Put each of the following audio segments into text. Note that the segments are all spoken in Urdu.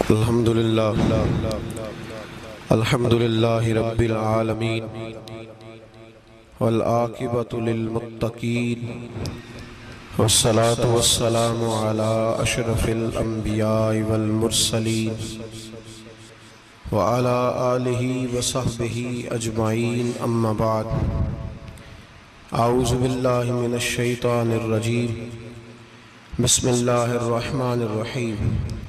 الحمدللہ رب العالمین والعاقبۃ للمتقین والصلاة والسلام علی اشرف الانبیاء والمرسلین وعلی آلہ وصحبہ اجمعین اما بعد اعوذ باللہ من الشیطان الرجیم بسم اللہ الرحمن الرحیم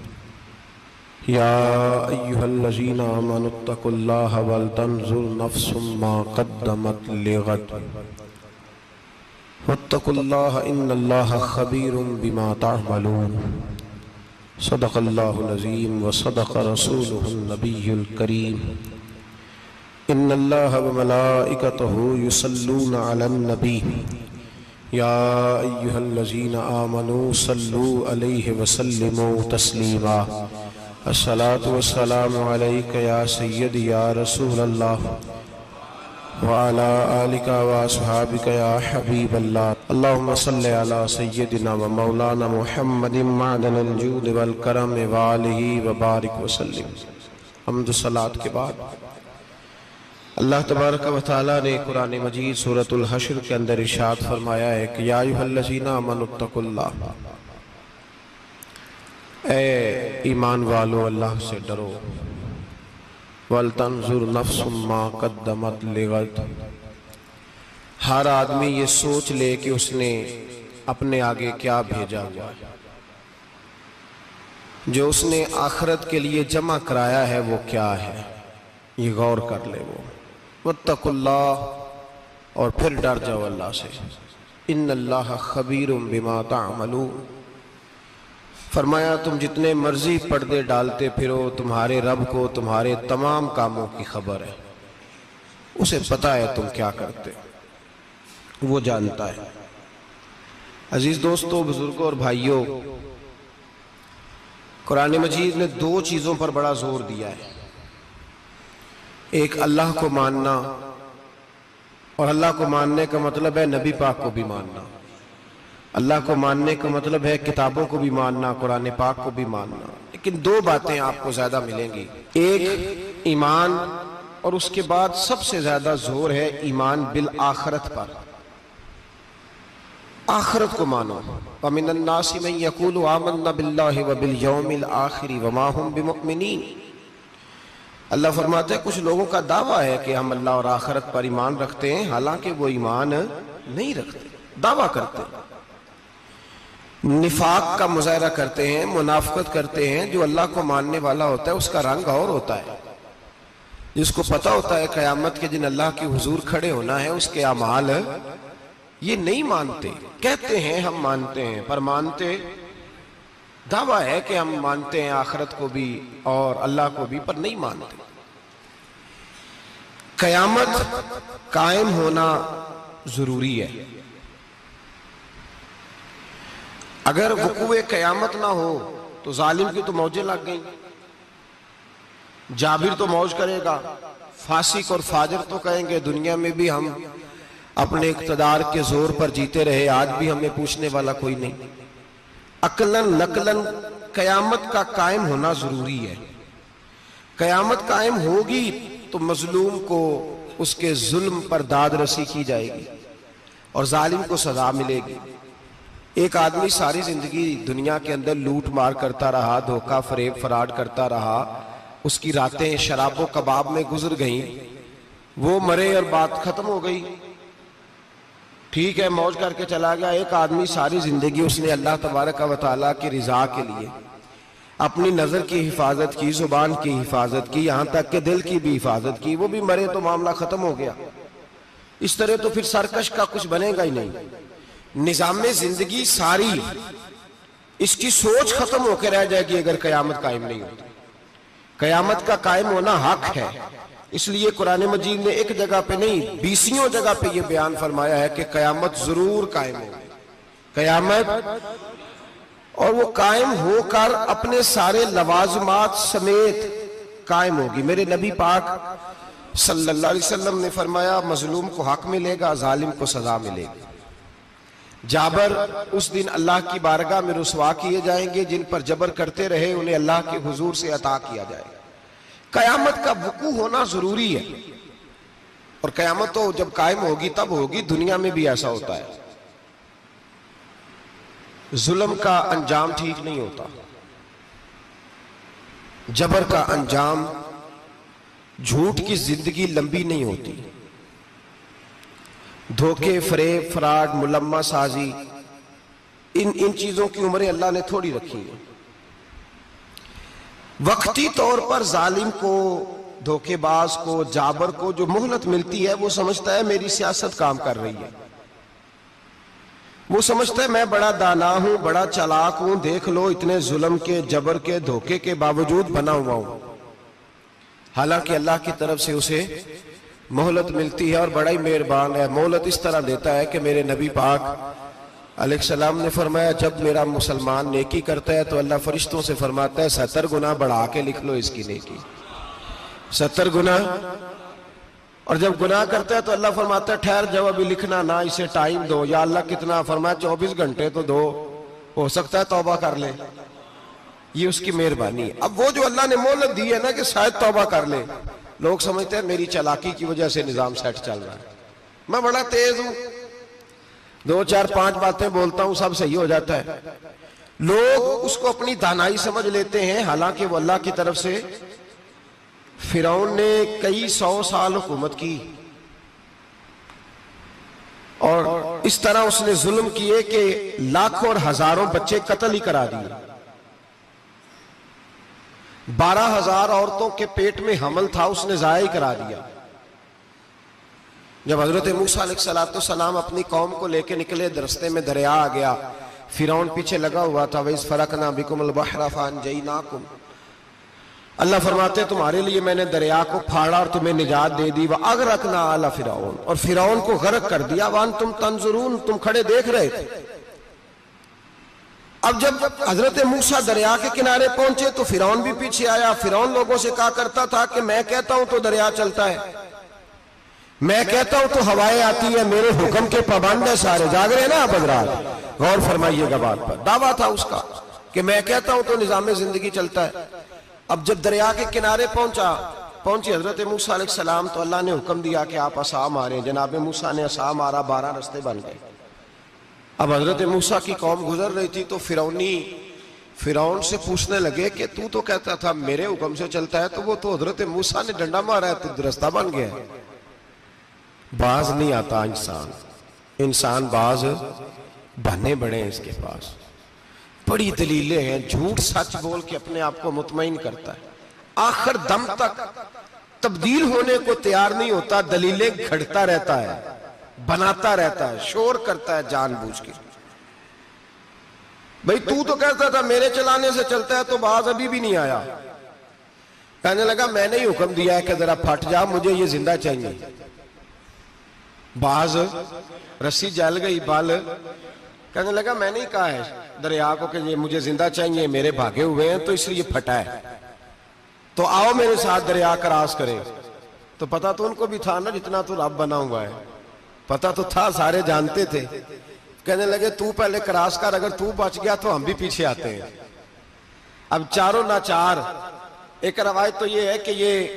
یا ایہا الذین آمنوا اتقوا اللہ ولتنظر نفس ما قدمت لغد واتقوا اللہ ان اللہ خبیر بما تعملون صدق اللہ العظیم وصدق رسولہ النبی الکریم ان اللہ وملائکتہ یصلون علی النبی یا ایہا الذین آمنوا صلوا علیہ وسلموا تسلیما الصلاة والسلام علیک یا سیدی یا رسول اللہ وعلا آلک واصحابک یا حبیب اللہ اللہم صلی علی سیدنا و مولانا محمد معدن الجود والکرم وآلہ وبارک وسلم۔ حمد و صلاة کے بعد اللہ تبارک و تعالیٰ نے قرآن مجید سورۃ الحشر کے اندر ارشاد فرمایا ہے کہ یا ایھا الذین آمنوا اتقوا اللہ، اے ایمان والو اللہ سے ڈرو، وَلْتَنْظُرْ نَفْسٌ مَا قَدَّمَتْ لِغَدٍ، ہر آدمی یہ سوچ لے کہ اس نے اپنے آگے کیا بھیجا ہوا ہے، جو اس نے آخرت کے لیے جمع کرایا ہے وہ کیا ہے، یہ غور کر لے وہ۔ وَاتَّقُوا اللَّهَ، اور پھر ڈر جاؤ اللہ سے، إِنَّ اللَّهَ خَبِيرٌ بِمَا تَعْمَلُونَ، فرمایا تم جتنے مرضی پردے ڈالتے پھرو، تمہارے رب کو تمہارے تمام کاموں کی خبر ہے، اسے پتہ ہے تم کیا کرتے، وہ جانتا ہے۔ عزیز دوستو، بزرگوں اور بھائیوں، قرآن مجید نے دو چیزوں پر بڑا زور دیا ہے، ایک اللہ کو ماننا، اور اللہ کو ماننے کا مطلب ہے نبی پاک کو بھی ماننا، اللہ کو ماننے کا مطلب ہے کتابوں کو بھی ماننا، قرآن پاک کو بھی ماننا۔ لیکن دو باتیں آپ کو زیادہ ملیں گی، ایک ایمان، اور اس کے بعد سب سے زیادہ زور ہے ایمان بالآخرت پر، آخرت کو مانو۔ وَمِنَ النَّاسِ مَن يَقُولُ آمَنَّا بِاللَّهِ وَبِالْيَوْمِ الْآخِرِ وَمَا هُمْ بِمُؤْمِنِينَ، اللہ فرماتے ہیں کچھ لوگوں کا دعویٰ ہے کہ ہم اللہ اور آخرت پر ایمان رکھتے ہیں، حالانکہ وہ ایمان نہیں رکھتے، دعویٰ کرتے ہیں، نفاق کا مظاہرہ کرتے ہیں، منافقت کرتے ہیں۔ جو اللہ کو ماننے والا ہوتا ہے اس کا رنگ اور ہوتا ہے، جس کو پتہ ہوتا ہے قیامت کے دن اللہ کے حضور کھڑے ہونا ہے، اس کے اعمال یہ نہیں مانتے، کہتے ہیں ہم مانتے ہیں، پر مانتے، دعویٰ ہے کہ ہم مانتے ہیں آخرت کو بھی اور اللہ کو بھی، پر نہیں مانتے۔ قیامت قائم ہونا ضروری ہے، اگر وقوع قیامت نہ ہو تو ظالم کی تو موجیں لگ گئیں، جابر تو موج کرے گا، فاسق اور فاجر تو کہیں گے دنیا میں بھی ہم اپنے اقتدار کے زور پر جیتے رہے، آج بھی ہمیں پوچھنے والا کوئی نہیں۔ عقلاً نقلاً قیامت کا قائم ہونا ضروری ہے، قیامت قائم ہوگی تو مظلوم کو اس کے ظلم پر داد رسی کی جائے گی اور ظالم کو سزا ملے گی۔ ایک آدمی ساری زندگی دنیا کے اندر لوٹ مار کرتا رہا، دھوکہ فریب فراڈ کرتا رہا، اس کی راتیں شراب و کباب میں گزر گئیں، وہ مرے اور بات ختم ہو گئی، ٹھیک ہے موج کر کے چلا گیا۔ ایک آدمی ساری زندگی اس نے اللہ تبارک و تعالیٰ کی رضا کے لیے اپنی نظر کی حفاظت کی، زبان کی حفاظت کی، یہاں تک کہ دل کی بھی حفاظت کی، وہ بھی مرے تو معاملہ ختم ہو گیا۔ اس طرح تو پھر سرکش کا کچھ بنے گا ہی نہیں، نظام زندگی ساری اس کی سوچ ختم ہو کے رہ جائے گی اگر قیامت قائم نہیں ہوتی۔ قیامت کا قائم ہونا حق ہے، اس لیے قرآن مجید نے ایک جگہ پہ نہیں 20 جگہ پہ یہ بیان فرمایا ہے کہ قیامت ضرور قائم ہوگی، قیامت، اور وہ قائم ہو کر اپنے سارے لوازمات سمیت قائم ہوگی۔ میرے نبی پاک صلی اللہ علیہ وسلم نے فرمایا مظلوم کو حق ملے گا، ظالم کو سزا ملے گی۔ جابر اس دن اللہ کی بارگاہ میں رسوا کیے جائیں گے، جن پر جبر کرتے رہے انہیں اللہ کے حضور سے عطا کیا جائے گا۔ قیامت کا وقوع ہونا ضروری ہے، اور قیامت تو جب قائم ہوگی تب ہوگی، دنیا میں بھی ایسا ہوتا ہے۔ ظلم کا انجام ٹھیک نہیں ہوتا، جبر کا انجام، جھوٹ کی زندگی لمبی نہیں ہوتی، دھوکے، فریب، فراڈ، ملمہ سازی، ان چیزوں کی عمریں اللہ نے تھوڑی رکھی ہیں۔ وقتی طور پر ظالم کو، دھوکے باز کو، جابر کو جو مہلت ملتی ہے وہ سمجھتا ہے میری سیاست کام کر رہی ہے، وہ سمجھتا ہے میں بڑا دانا ہوں، بڑا چالاک ہوں، دیکھ لو اتنے ظلم کے، جبر کے، دھوکے کے باوجود بنا ہوا ہوں۔ حالانکہ اللہ کی طرف سے اسے مہلت ملتی ہے، اور بڑا ہی مہربان ہے۔ مہلت اس طرح دیتا ہے کہ میرے نبی پاک علیہ السلام نے فرمایا جب میرا مسلمان نیکی کرتا ہے تو اللہ فرشتوں سے فرماتا ہے 70 گنا بڑھا کے لکھ لو اس کی نیکی، 70 گنا۔ اور جب گناہ کرتا ہے تو اللہ فرماتا ہے ٹھہر جاؤ ابھی لکھنا نہ، اسے ٹائم دو۔ یا اللہ کتنا؟ فرمایا 24 گھنٹے تو دو، ہو سکتا ہے توبہ کر لے، یہ اس کی مہربانی ہے۔ اب وہ جو اللہ نے مہلت دی ہے نا کہ شاید توبہ کر لے، لوگ سمجھتے ہیں میری چالاکی کی وجہ سے نظام سیٹ چل رہا ہے، میں بڑا تیز ہوں، 2 4 5 باتیں بولتا ہوں سب صحیح ہو جاتا ہے۔ لوگ اس کو اپنی دانائی سمجھ لیتے ہیں، حالانکہ وہ اللہ کی طرف سے۔ فرعون نے کئی 100 سال حکومت کی، اور اس طرح اس نے ظلم کیے کہ لاکھوں اور ہزاروں بچے قتل ہی کرا دیے۔ 12,000 عورتوں کے پیٹ میں حمل تھا، اس نے ضائع ہی کرا دیا۔ جب حضرت موسیٰ علیہ السلام اپنی قوم کو لے کے نکلے، رستے میں دریا آ گیا، فرعون پیچھے لگا ہوا تھا۔ وَإِذْ فَرَقْنَا بِكُمُ الْبَحْرَ فَأَنْجَيْنَاكُمْ، اللہ فرماتے تمہارے لیے میں نے دریا کو پھاڑا اور تمہیں نجات دے دی۔ وَأَغْرَقْنَا آلَ فِرْعَوْنَ، اور فرعون کو غرق کر دیا۔ وَأَنْتُمْ تَنْظُرُونَ، تم کھڑے دیکھ رہے تھے۔ اب جب حضرت موسیٰ دریا کے کنارے پہنچے تو فرعون بھی پیچھے آیا۔ فرعون لوگوں سے کہا کرتا تھا کہ میں کہتا ہوں تو دریا چلتا ہے، میں کہتا ہوں تو ہوائیں آتی ہے، میرے حکم کے پابند ہے سارے۔ جاگ رہے ہیں نا آپ حضرات، غور فرمائیے گا بات پر۔ دعویٰ تھا اس کا کہ میں کہتا ہوں تو نظام زندگی چلتا ہے۔ اب جب دریا کے کنارے پہنچی حضرت موسیٰ علیہ السلام تو اللہ نے حکم دیا کہ آپ عصا ماریں۔ جناب موسیٰ نے عصا مارا، 12 رستے بن گئے۔ اب حضرت موسیٰ کی قوم گزر رہی تھی تو فرعون سے پوچھنے لگے کہ تو کہتا تھا میرے حکم سے چلتا ہے، تو وہ تو حضرت موسیٰ نے ڈنڈا مارا ہے تو رستہ بن گیا ہے۔ باز نہیں آتا انسان باز بہانے بڑے ہیں اس کے پاس، بڑی دلیلیں ہیں، جھوٹ سچ بول کے اپنے آپ کو مطمئن کرتا ہے، آخر دم تک تبدیل ہونے کو تیار نہیں ہوتا، دلیلیں گھڑتا رہتا ہے، بناتا رہتا ہے، شور کرتا ہے جان بوجھ کے۔ بھئی تو کہتا تھا میرے چلانے سے چلتا ہے، تو باز ابھی بھی نہیں آیا۔ کہنے لگا میں نے ہی حکم دیا ہے کہ ذرا پھٹ جا، مجھے یہ زندہ چاہیے۔ باز رسی جل گئی، بال کہنے لگا میں نے ہی کہا ہے دریا کو کہ یہ مجھے زندہ چاہیے، میرے بھاگے ہوئے ہیں تو اس لیے پھٹا ہے، تو آؤ میرے ساتھ دریا کراس کرے۔ تو پتا تو ان کو بھی تھا نا جتنا تو رب بنا ہوا ہے، پتا تو تھا، سارے جانتے تھے۔ کہنے لگے تو پہلے کراس کر، اگر تو بچ گیا تو ہم بھی پیچھے آتے ہیں۔ اب چاروں ناچار۔ ایک روایت تو یہ ہے کہ یہ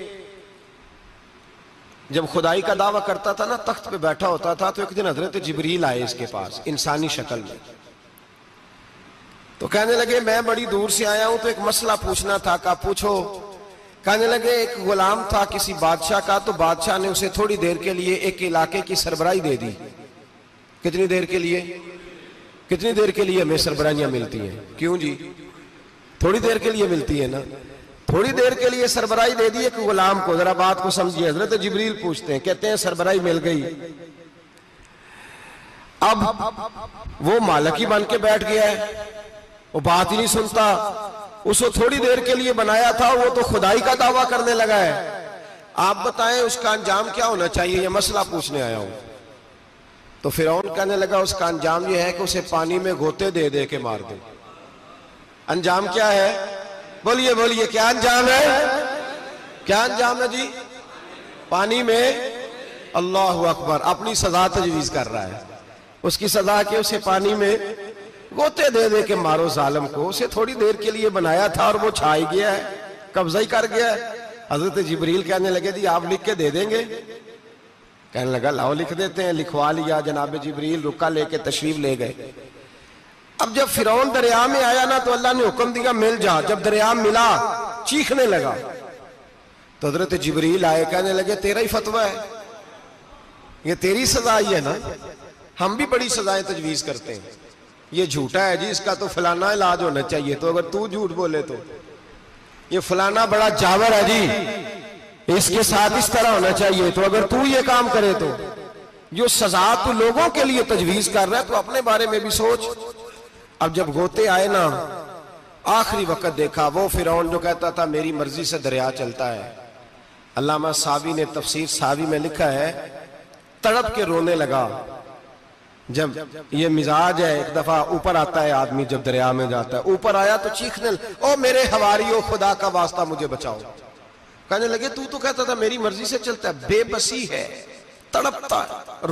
جب خدائی کا دعویٰ کرتا تھا نا، تخت پہ بیٹھا ہوتا تھا، تو ایک دن حضرت جبریل آئے اس کے پاس انسانی شکل میں، تو کہنے لگے میں بڑی دور سے آیا ہوں تو ایک مسئلہ پوچھنا تھا۔ کہا پوچھو۔ کہنے لگے ایک غلام تھا کسی بادشاہ کا، تو بادشاہ نے اسے تھوڑی دیر کے لیے ایک علاقے کی سربراہی دے دی۔ کتنی دیر کے لیے ہمیں سربراہیاں ملتی ہیں؟ کیوں جی؟ تھوڑی دیر کے لیے ملتی ہے نا، تھوڑی دیر کے لیے سربراہی دے دی ایک غلام کو۔ ذرا بات کو سمجھیے، حضرت جبریل پوچھتے ہیں، کہتے ہیں سربراہی مل گئی۔ اب وہ مالک ہی بن کے بیٹھ گیا ہے، وہ بات ہی نہیں سنتا، اس کو تھوڑی دیر کے لیے بنایا تھا، وہ تو خدائی کا دعویٰ کرنے لگا ہے۔ آپ بتائیں اس کا انجام کیا ہونا چاہیے؟ یہ مسئلہ پوچھنے آیا ہوں۔ تو فرعون کہنے لگا اس کا انجام یہ ہے کہ اسے پانی میں گھوتے دے دے کے مار دے۔ انجام کیا ہے؟ بولیے کیا انجام ہے؟ کیا انجام ہے جی؟ پانی میں۔ اللہ اکبر، اپنی سزا تجویز کر رہا ہے۔ اس کی سزا کہ اسے پانی میں غوطے دے دے کے مارو ظالم کو. اسے تھوڑی دیر کے لیے بنایا تھا اور وہ چھائی گیا ہے, قبضہ ہی کر گیا ہے. حضرت جبریل کہنے لگے جی آپ لکھ کے دے دیں گے؟ کہنے لگا لاؤ لکھ دیتے ہیں. لکھوا لیا. جناب جبریل رکا لے کے تشریف لے گئے. اب جب فرعون دریا میں آیا نا تو اللہ نے حکم دیا مل جا. جب دریا ملا چیخنے لگا تو حضرت جبریل آئے, کہنے لگے تیرا ہی فتویٰ ہے, یہ تیری سزا ہی ہے نا. ہم بھی بڑی سزائیں تجویز کرتے ہیں. یہ جھوٹا ہے جی, اس کا تو فلانا علاج ہونا چاہیے, تو اگر تو جھوٹ بولے تو یہ فلانا بڑا جاور ہے جی, اس کے ساتھ اس طرح ہونا چاہیے, تو اگر تو یہ کام کرے تو جو سزا تو لوگوں کے لیے تجویز کر رہا ہے تو اپنے بارے میں بھی سوچ. اب جب غوطے آئے نا آخری وقت دیکھا وہ فرعون جو کہتا تھا میری مرضی سے دریا چلتا ہے. علامہ ساوی نے تفسیر ساوی میں لکھا ہے تڑپ کے رونے لگا. جب یہ مزاج ہے, ایک دفعہ اوپر آتا ہے آدمی جب دریا میں جاتا ہے, اوپر آیا تو چیخنے او میرے حواریو خدا کا واسطہ مجھے بچاؤ. کہنے لگے تو کہتا تھا میری مرضی سے چلتا ہے. بے بسی ہے, تڑپتا ہے,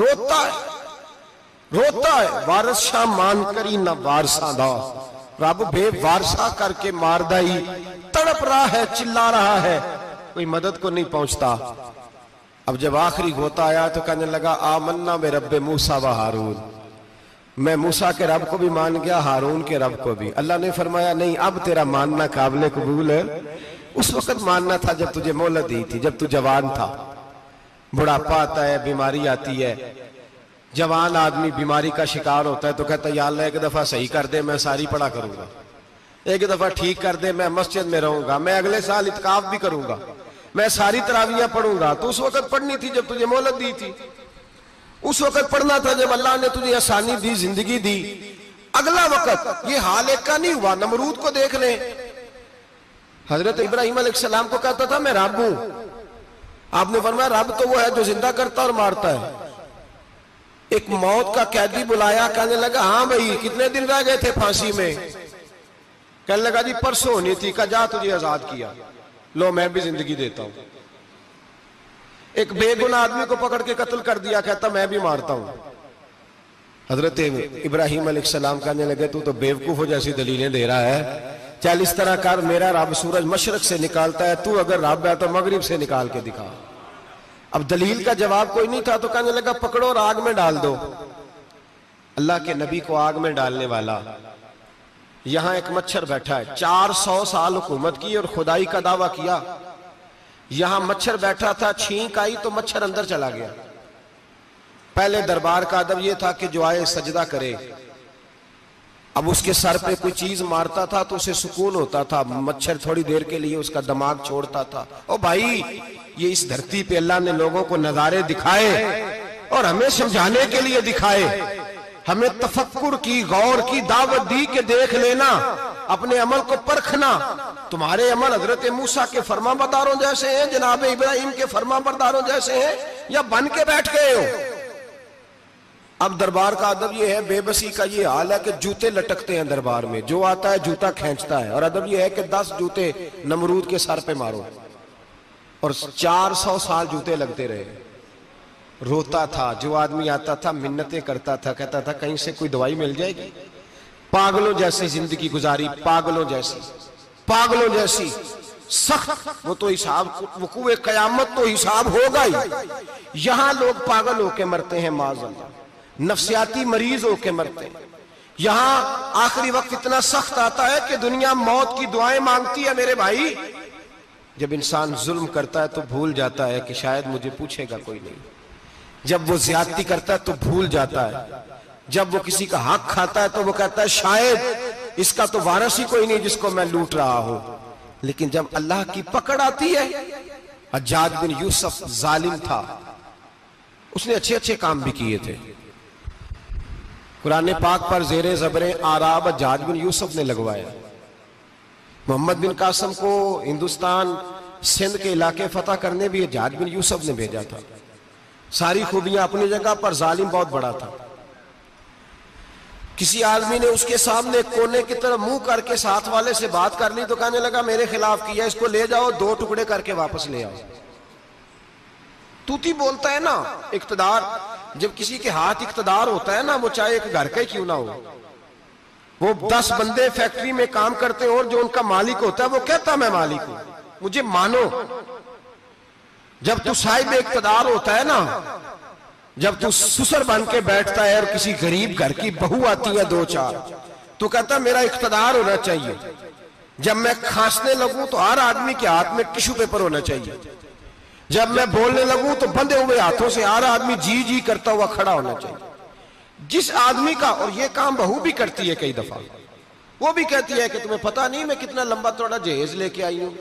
روتا ہے. وارث شاہ مان کری نہ وارثہ دا, رب بے وارثہ کر کے مار دائی. تڑپ رہا ہے, چلا رہا ہے, کوئی مدد کو نہیں پہنچتا. اب جب آخری غوطہ آیا تو کہنے لگا آمنا بے رب موسیٰ و ہارون, میں موسیٰ کے رب کو بھی مان گیا, ہارون کے رب کو بھی. اللہ نے فرمایا نہیں, اب تیرا ماننا قابل قبول ہے. اس وقت ماننا تھا جب تجھے مہلت دی تھی, جب تو جوان تھا. بڑھاپا آتا ہے, بیماری آتی ہے, جوان آدمی بیماری کا شکار ہوتا ہے تو کہتا ہے یا اللہ ایک دفعہ صحیح کر دے, میں ساری پڑھا کروں گا. ایک دفعہ ٹھیک کر دے, میں مسجد میں رہوں گا, میں اگلے سال اعتکاف بھی کروں گا, میں ساری تراویحیں پڑھوں گا. تو اس وقت پڑھنی تھی جب تجھے مہلت دی تھی. اس وقت پڑھنا تھا جب اللہ نے تجھے آسانی دی, زندگی دی. اگلا وقت یہ حال ایک کا نہیں ہوا. نمرود کو دیکھ لیں, حضرت ابراہیم علیہ السلام کو کہتا تھا میں رب ہوں. آپ نے فرمایا رب تو وہ ہے جو زندہ کرتا اور مارتا ہے. ایک موت کا قیدی بلایا, کہنے لگا ہاں بھائی کتنے دن رہ گئے تھے پھانسی میں؟ کہنے لگا جی پرسوں ہونی تھی. کہا جا تجھے آزاد کیا, لو میں بھی زندگی دیتا ہوں. ایک بے گناہ آدمی کو پکڑ کے قتل کر دیا, کہتا میں بھی مارتا ہوں. حضرت ابراہیم علیہ السلام کہنے لگے تو بیوقوفوں جیسی دلیلیں دے رہا ہے. چل اس طرح کر, میرا رب سورج مشرق سے نکالتا ہے, تو اگر رب ہے تو مغرب سے نکال کے دکھا. اب دلیل کا جواب کوئی نہیں تھا تو کہنے لگا پکڑو اور آگ میں ڈال دو. اللہ کے نبی کو آگ میں ڈالنے والا. یہاں ایک مچھر بیٹھا ہے, 400 سال حکومت کی اور خدائی کا دعویٰ کیا. یہاں مچھر بیٹھا تھا, چھینک آئی تو مچھر اندر چلا گیا. پہلے دربار کا ادب یہ تھا کہ جو آئے سجدہ کرے. اب اس کے سر پہ کوئی چیز مارتا تھا تو اسے سکون ہوتا تھا. مچھر تھوڑی دیر کے لیے اس کا دماغ چھوڑتا تھا. او بھائی یہ اس دھرتی پہ اللہ نے لوگوں کو نظارے دکھائے اور ہمیں سمجھانے کے لیے دکھائے. ہمیں تفکر کی, غور کی دعوت دی کہ دیکھ لینا, اپنے عمل کو پرکھنا. تمہارے عمل حضرت موسیٰ کے فرما برداروں جیسے ہیں, جناب ابراہیم کے فرما برداروں جیسے ہیں, یا بن کے بیٹھ گئے ہو. اب دربار کا ادب یہ ہے, بے بسی کا یہ حال ہے کہ جوتے لٹکتے ہیں دربار میں, جو آتا ہے جوتا کھینچتا ہے. اور ادب یہ ہے کہ 10 جوتے نمرود کے سر پہ مارو. اور 400 سال جوتے لگتے رہے. روتا تھا, جو آدمی آتا تھا منتیں کرتا تھا, کہتا تھا کہیں سے کوئی دوائی مل جائے گی. پاگلوں جیسی زندگی گزاری, پاگلوں جیسی سخت. وہ تو حساب, وقوع قیامت تو حساب ہوگا ہی. یہاں لوگ پاگل ہو کے مرتے ہیں, معاذ اللہ, نفسیاتی مریض ہو کے مرتے ہیں. یہاں آخری وقت اتنا سخت آتا ہے کہ دنیا موت کی دعائیں مانگتی ہے. میرے بھائی جب انسان ظلم کرتا ہے تو بھول جاتا ہے کہ شاید مجھے پوچھے گا کوئی نہیں. جب وہ زیادتی کرتا ہے تو بھول جاتا ہے. جب وہ کسی کا حق کھاتا ہے تو وہ کہتا ہے شاید اس کا تو وارث ہی کوئی نہیں جس کو میں لوٹ رہا ہوں. لیکن جب اللہ کی پکڑ آتی ہے, حجاج بن یوسف ظالم تھا, اس نے اچھے کام بھی کیے تھے. قرآن پاک پر زیر زبریں آراب حجاج بن یوسف نے لگوایا. محمد بن قاسم کو ہندوستان سندھ کے علاقے فتح کرنے بھی حجاج بن یوسف نے بھیجا تھا. ساری خوبیاں اپنی جگہ پر, ظالم بہت بڑا تھا. کسی آدمی نے اس کے سامنے کونے کی طرف منہ کر کے ساتھ والے سے بات کر لی تو کہنے لگا میرے خلاف کیا, اس کو لے جاؤ, 2 ٹکڑے کر کے واپس لے آؤ. तूती बोलता है ना इख्तिदार, जब किसी के हाथ इख्तिदार होता है ना, वो चाहे एक घर का ही क्यों ना हो, वो 10 बंदे फैक्ट्री में काम करते हो और जो उनका मालिक होता है वो कहता मैं मालिक हूं, मुझे मानो। जब तू साहिब इख्तिदार होता है ना, जब तू सुसर बन के बैठता है और किसी गरीब घर की बहू आती है 2-4, तो कहता मेरा इख्तिदार होना चाहिए। जब मैं खांसने लगूं तो हर आदमी के हाथ में टिश्यू पेपर होना चाहिए। जब मैं बोलने लगूं तो बंधे हुए हाथों से हर आदमी जी जी करता हुआ खड़ा होना चाहिए। जिस आदमी का, और ये काम बहू भी करती है कई दफा, वो भी कहती है कि तुम्हें पता नहीं मैं कितना लंबा चौड़ा जहेज लेके आई हूं।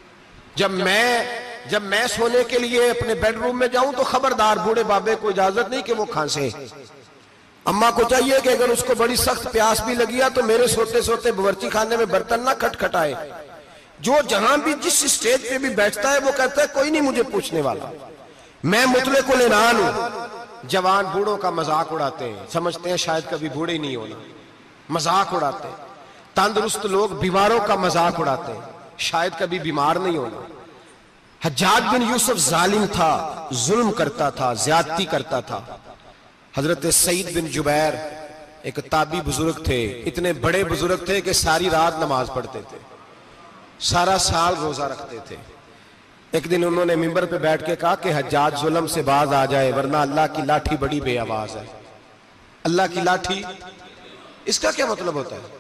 जब मैं सोने के लिए अपने बेडरूम में जाऊं तो खबरदार बूढ़े बाबे को इजाजत नहीं कि वो खांसे। अम्मा को चाहिए कि अगर उसको बड़ी सख्त प्यास भी लगी है तो मेरे सोते सोते बावर्ची खाने में बर्तन ना खटखटाए। जो जहां भी जिस स्टेज पे भी बैठता है वो कहता है कोई नहीं मुझे पूछने वाला, मैं मुतलकुल इनान हूं। जवान बूढ़ों का मजाक उड़ाते हैं, समझते हैं शायद कभी बूढ़े नहीं होना, मजाक उड़ाते हैं। तंदुरुस्त लोग बीमारों का मजाक उड़ाते हैं, शायद कभी बीमार नहीं होना। हज्जाज बिन यूसुफ जालिम था, जुल्म करता था, ज्यादती करता था। हजरत सईद बिन जुबैर एक ताबी बुजुर्ग थे, इतने बड़े बुजुर्ग थे कि सारी रात नमाज पढ़ते थे, सारा साल रोजा रखते थे। एक दिन उन्होंने मिंबर पे बैठ के कहा कि हज्जाज जुल्म से बाज आ जाए वरना अल्लाह की लाठी बड़ी बेआवाज है। अल्लाह की लाठी, इसका क्या मतलब होता है?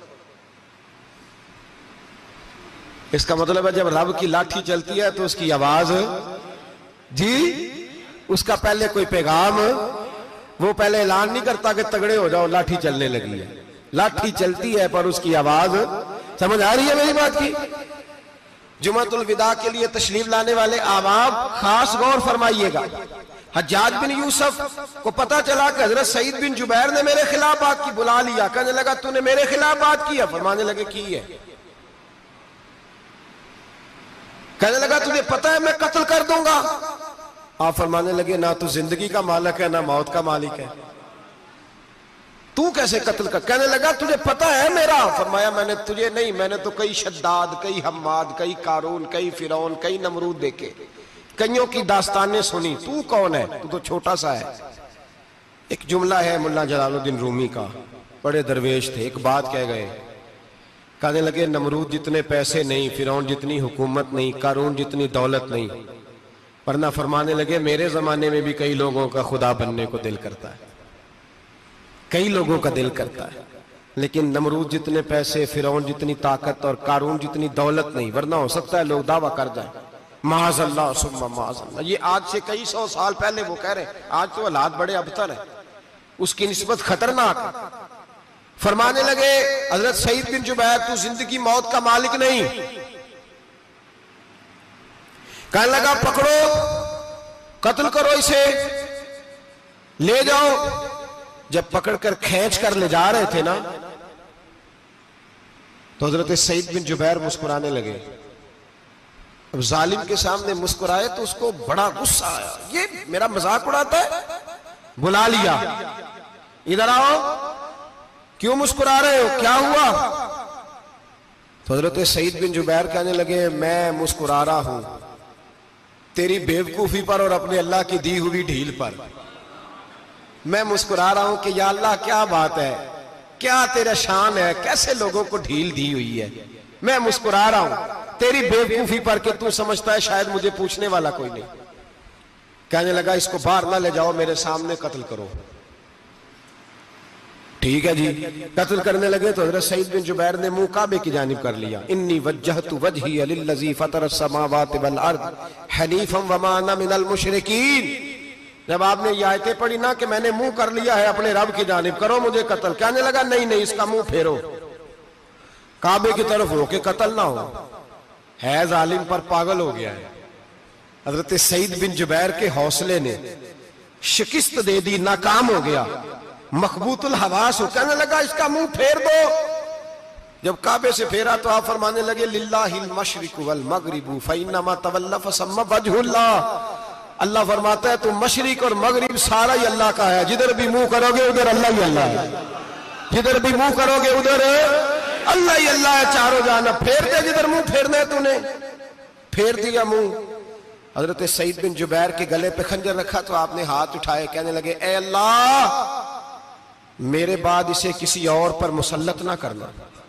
इसका मतलब है जब रब की लाठी चलती है तो उसकी आवाज जी, उसका पहले कोई पैगाम, वो पहले ऐलान नहीं करता कि तगड़े हो जाओ लाठी चलने लगी है। लाठी चलती है पर उसकी आवाज, समझ आ रही है मेरी बात की? जुमातुल विदा के लिए तशरीफ लाने वाले आवाम खास गौर फरमाइएगा। हज्जाज बिन यूसुफ को पता चला कि हजरत सईद बिन जुबैर ने मेरे खिलाफ बात की, बुला लिया। कहने लगा तूने मेरे खिलाफ बात की है? फरमाने लगे की है। कहने लगा तुझे पता है मैं कत्ल कर दूंगा? आप फरमाने लगे ना तू जिंदगी का मालिक है ना मौत का मालिक है, तू कैसे कत्ल कर? कहने लगा तुझे पता है मेरा? फरमाया मैंने तुझे नहीं, मैंने तो कई शद्दाद, कई हम्माद, कई कारून, कई फिरौन, कई नमरूद देखे, कईयों की दास्तानें सुनी, तू कौन है? तू तो छोटा सा है। एक जुमला है मुल्ला जलालुद्दीन रूमी का, बड़े दरवेश थे, एक बात कह गए। कहने लगे नमरूद जितने पैसे नहीं, फिरौन जितनी हुकूमत नहीं, कारून जितनी दौलत नहीं, वरना फरमाने लगे मेरे जमाने में भी कई लोगों का खुदा बनने को दिल करता है, कई लोगों का दिल करता है, लेकिन नमरूद जितने पैसे, फिरौन जितनी ताकत और कारून जितनी दौलत नहीं, वरना हो सकता है लोग दावा कर जाए माज़अल्लाह सुम्मा माज़अल्लाह। ये आज से कई 100 साल पहले वो कह रहे, आज तो हालात बड़े अबतर है, उसकी निस्बत खतरनाक। फरमाने लगे हजरत सईद बिन जुबैर तू जिंदगी मौत का मालिक नहीं। कहने लगा पकड़ो, कत्ल करो इसे, ले जाओ। जब पकड़कर खींच कर ले जा रहे थे ना, तो हजरत सईद बिन जुबैर मुस्कुराने लगे। अब जालिम के सामने मुस्कुराए तो उसको बड़ा गुस्सा आया, ये मेरा मजाक उड़ाता है। बुला लिया, इधर आओ, क्यों मुस्कुरा रहे हो, क्या हुआ? तो हजरत सईद बिन जुबैर कहने लगे मैं मुस्कुरा रहा हूं तेरी बेवकूफी पर और अपने अल्लाह की दी हुई ढील पर। मैं मुस्कुरा रहा हूं कि या अल्लाह क्या बात है, क्या तेरा शान है, कैसे लोगों को ढील दी हुई है। मैं मुस्कुरा रहा हूं तेरी बेवकूफी पर कि तू समझता है शायद मुझे पूछने वाला कोई नहीं। कहने लगा इसको बाहर ना ले जाओ, मेरे सामने कत्ल करो। ठीक है जी, कत्ल करने लगे तो हजरत सईद बिन जुबैर ने मुंह काबे की जानिब कर लिया। इन्नी वज्जहतु वजही लिल्लज़ी फतरस समावाति वल अर्द हनीफम वमा अना मिनल मुशरिकीन। जब आपने ये आयतें पढ़ी ना कि मैंने मुंह कर लिया है अपने रब की जानिब, करो मुझे कत्ल। कहने लगा नहीं नहीं, इसका मुंह फेरो, काबे की तरफ हो के कत्ल ना हो। है जालिम पर पागल हो गया है। हजरत सईद बिन जुबैर के हौसले ने शिकस्त दे दी, नाकाम हो गया, मखबूतुल हवास हो। कहने लगा इसका मुंह फेर दो। जब काबे से फेरा तो आप फरमाने लगे लिल्लाहिल मशरिकु वल मगरिबु फइन्नमा तवल्ला फसम्मा वजहुल्लाह। अल्लाह फरमाता है तुम मशरिक और मगरिब सारा ही अल्लाह का है, जिधर भी मुंह करोगे उधर अल्लाह ही अल्लाह है, जिधर भी मुंह करोगे उधर अल्लाह ही अल्लाह है, चारों जानब। फेर दे जिधर मुंह फेरना है, तूने फेर दिया मुंह। حضرت سعید بن جبیر کے گلے پہ خنجر رکھا تو آپ نے ہاتھ اٹھائے، کہنے لگے اے اللہ میرے بعد اسے کسی اور پر مسلط نہ کرنا،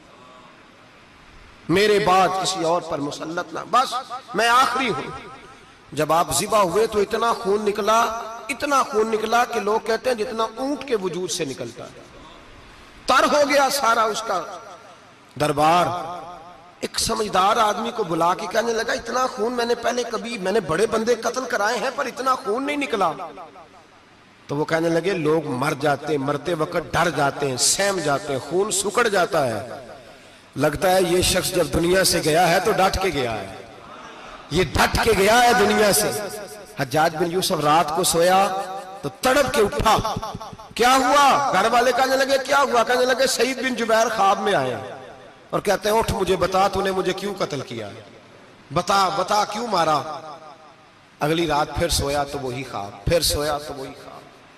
میرے بعد کسی اور پر مسلط نہ، بس میں آخری ہوں۔ جب آپ ذبح ہوئے تو اتنا خون نکلا کہ لوگ کہتے ہیں جتنا اونٹ کے وجود سے نکلتا ہے، تر ہو گیا سارا اس کا دربار۔ ایک سمجھدار آدمی کو بلا کے کہنے لگا اتنا خون میں نے بڑے بندے قتل کرائے ہیں پر اتنا خون نہیں نکلا۔ تو وہ کہنے لگے لوگ مر جاتے، مرتے وقت ڈر جاتے ہیں، سہم جاتے ہیں، خون سکڑ جاتا ہے، لگتا ہے یہ شخص جب دنیا سے گیا ہے تو ڈٹ کے گیا ہے، یہ ڈٹ کے گیا ہے دنیا سے۔ حجاج بن یوسف رات کو سویا تو تڑپ کے اٹھا، کیا ہوا؟ گھر والے کہنے لگے کیا ہوا؟ کہنے لگے سعید بن جبیر خواب میں آئے اور کہتے ہیں اٹھ مجھے بتا تو نے مجھے کیوں قتل کیا، بتا کیوں مارا؟ اگلی رات پھر سویا تو وہی خواب، پھر سویا تو وہی خواب۔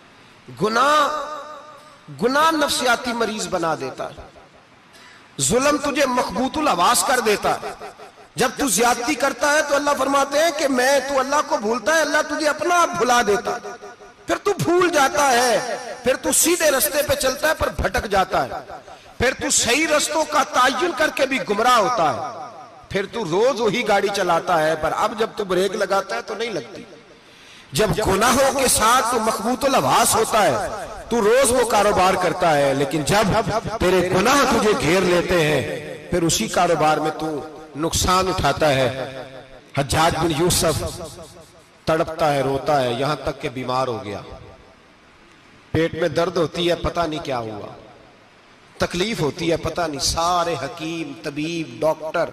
گناہ نفسیاتی مریض بنا دیتا ہے، ظلم تجھے مخبوط الحواس کر دیتا ہے۔ جب تو زیادتی کرتا ہے تو اللہ فرماتے ہیں کہ تو اللہ کو بھولتا ہے، اللہ تجھے اپنا آپ بھلا دیتا ہے، پھر تو بھول جاتا ہے، پھر تو سیدھے رستے پہ چلتا ہے پر بھٹک جاتا ہے، پھر تو صحیح رستوں کا تعین کر کے بھی گمراہ ہوتا ہے، پھر تو روز وہی گاڑی چلاتا ہے پر اب جب تو بریک لگاتا ہے تو نہیں لگتی۔ جب گناہوں کے ساتھ تو مخبوط الحواس ہوتا ہے تو روز وہ کاروبار کرتا ہے، لیکن جب تیرے گناہ تجھے گھیر لیتے ہیں پھر اسی کاروبار میں تو نقصان اٹھاتا ہے۔ حجاج بن یوسف تڑپتا ہے، روتا ہے، یہاں تک کہ بیمار ہو گیا، پیٹ میں درد ہوتی ہے، پتہ نہیں کیا ہوا، تکلیف ہوتی ہے، پتہ نہیں، سارے حکیم، طبیب، ڈاکٹر،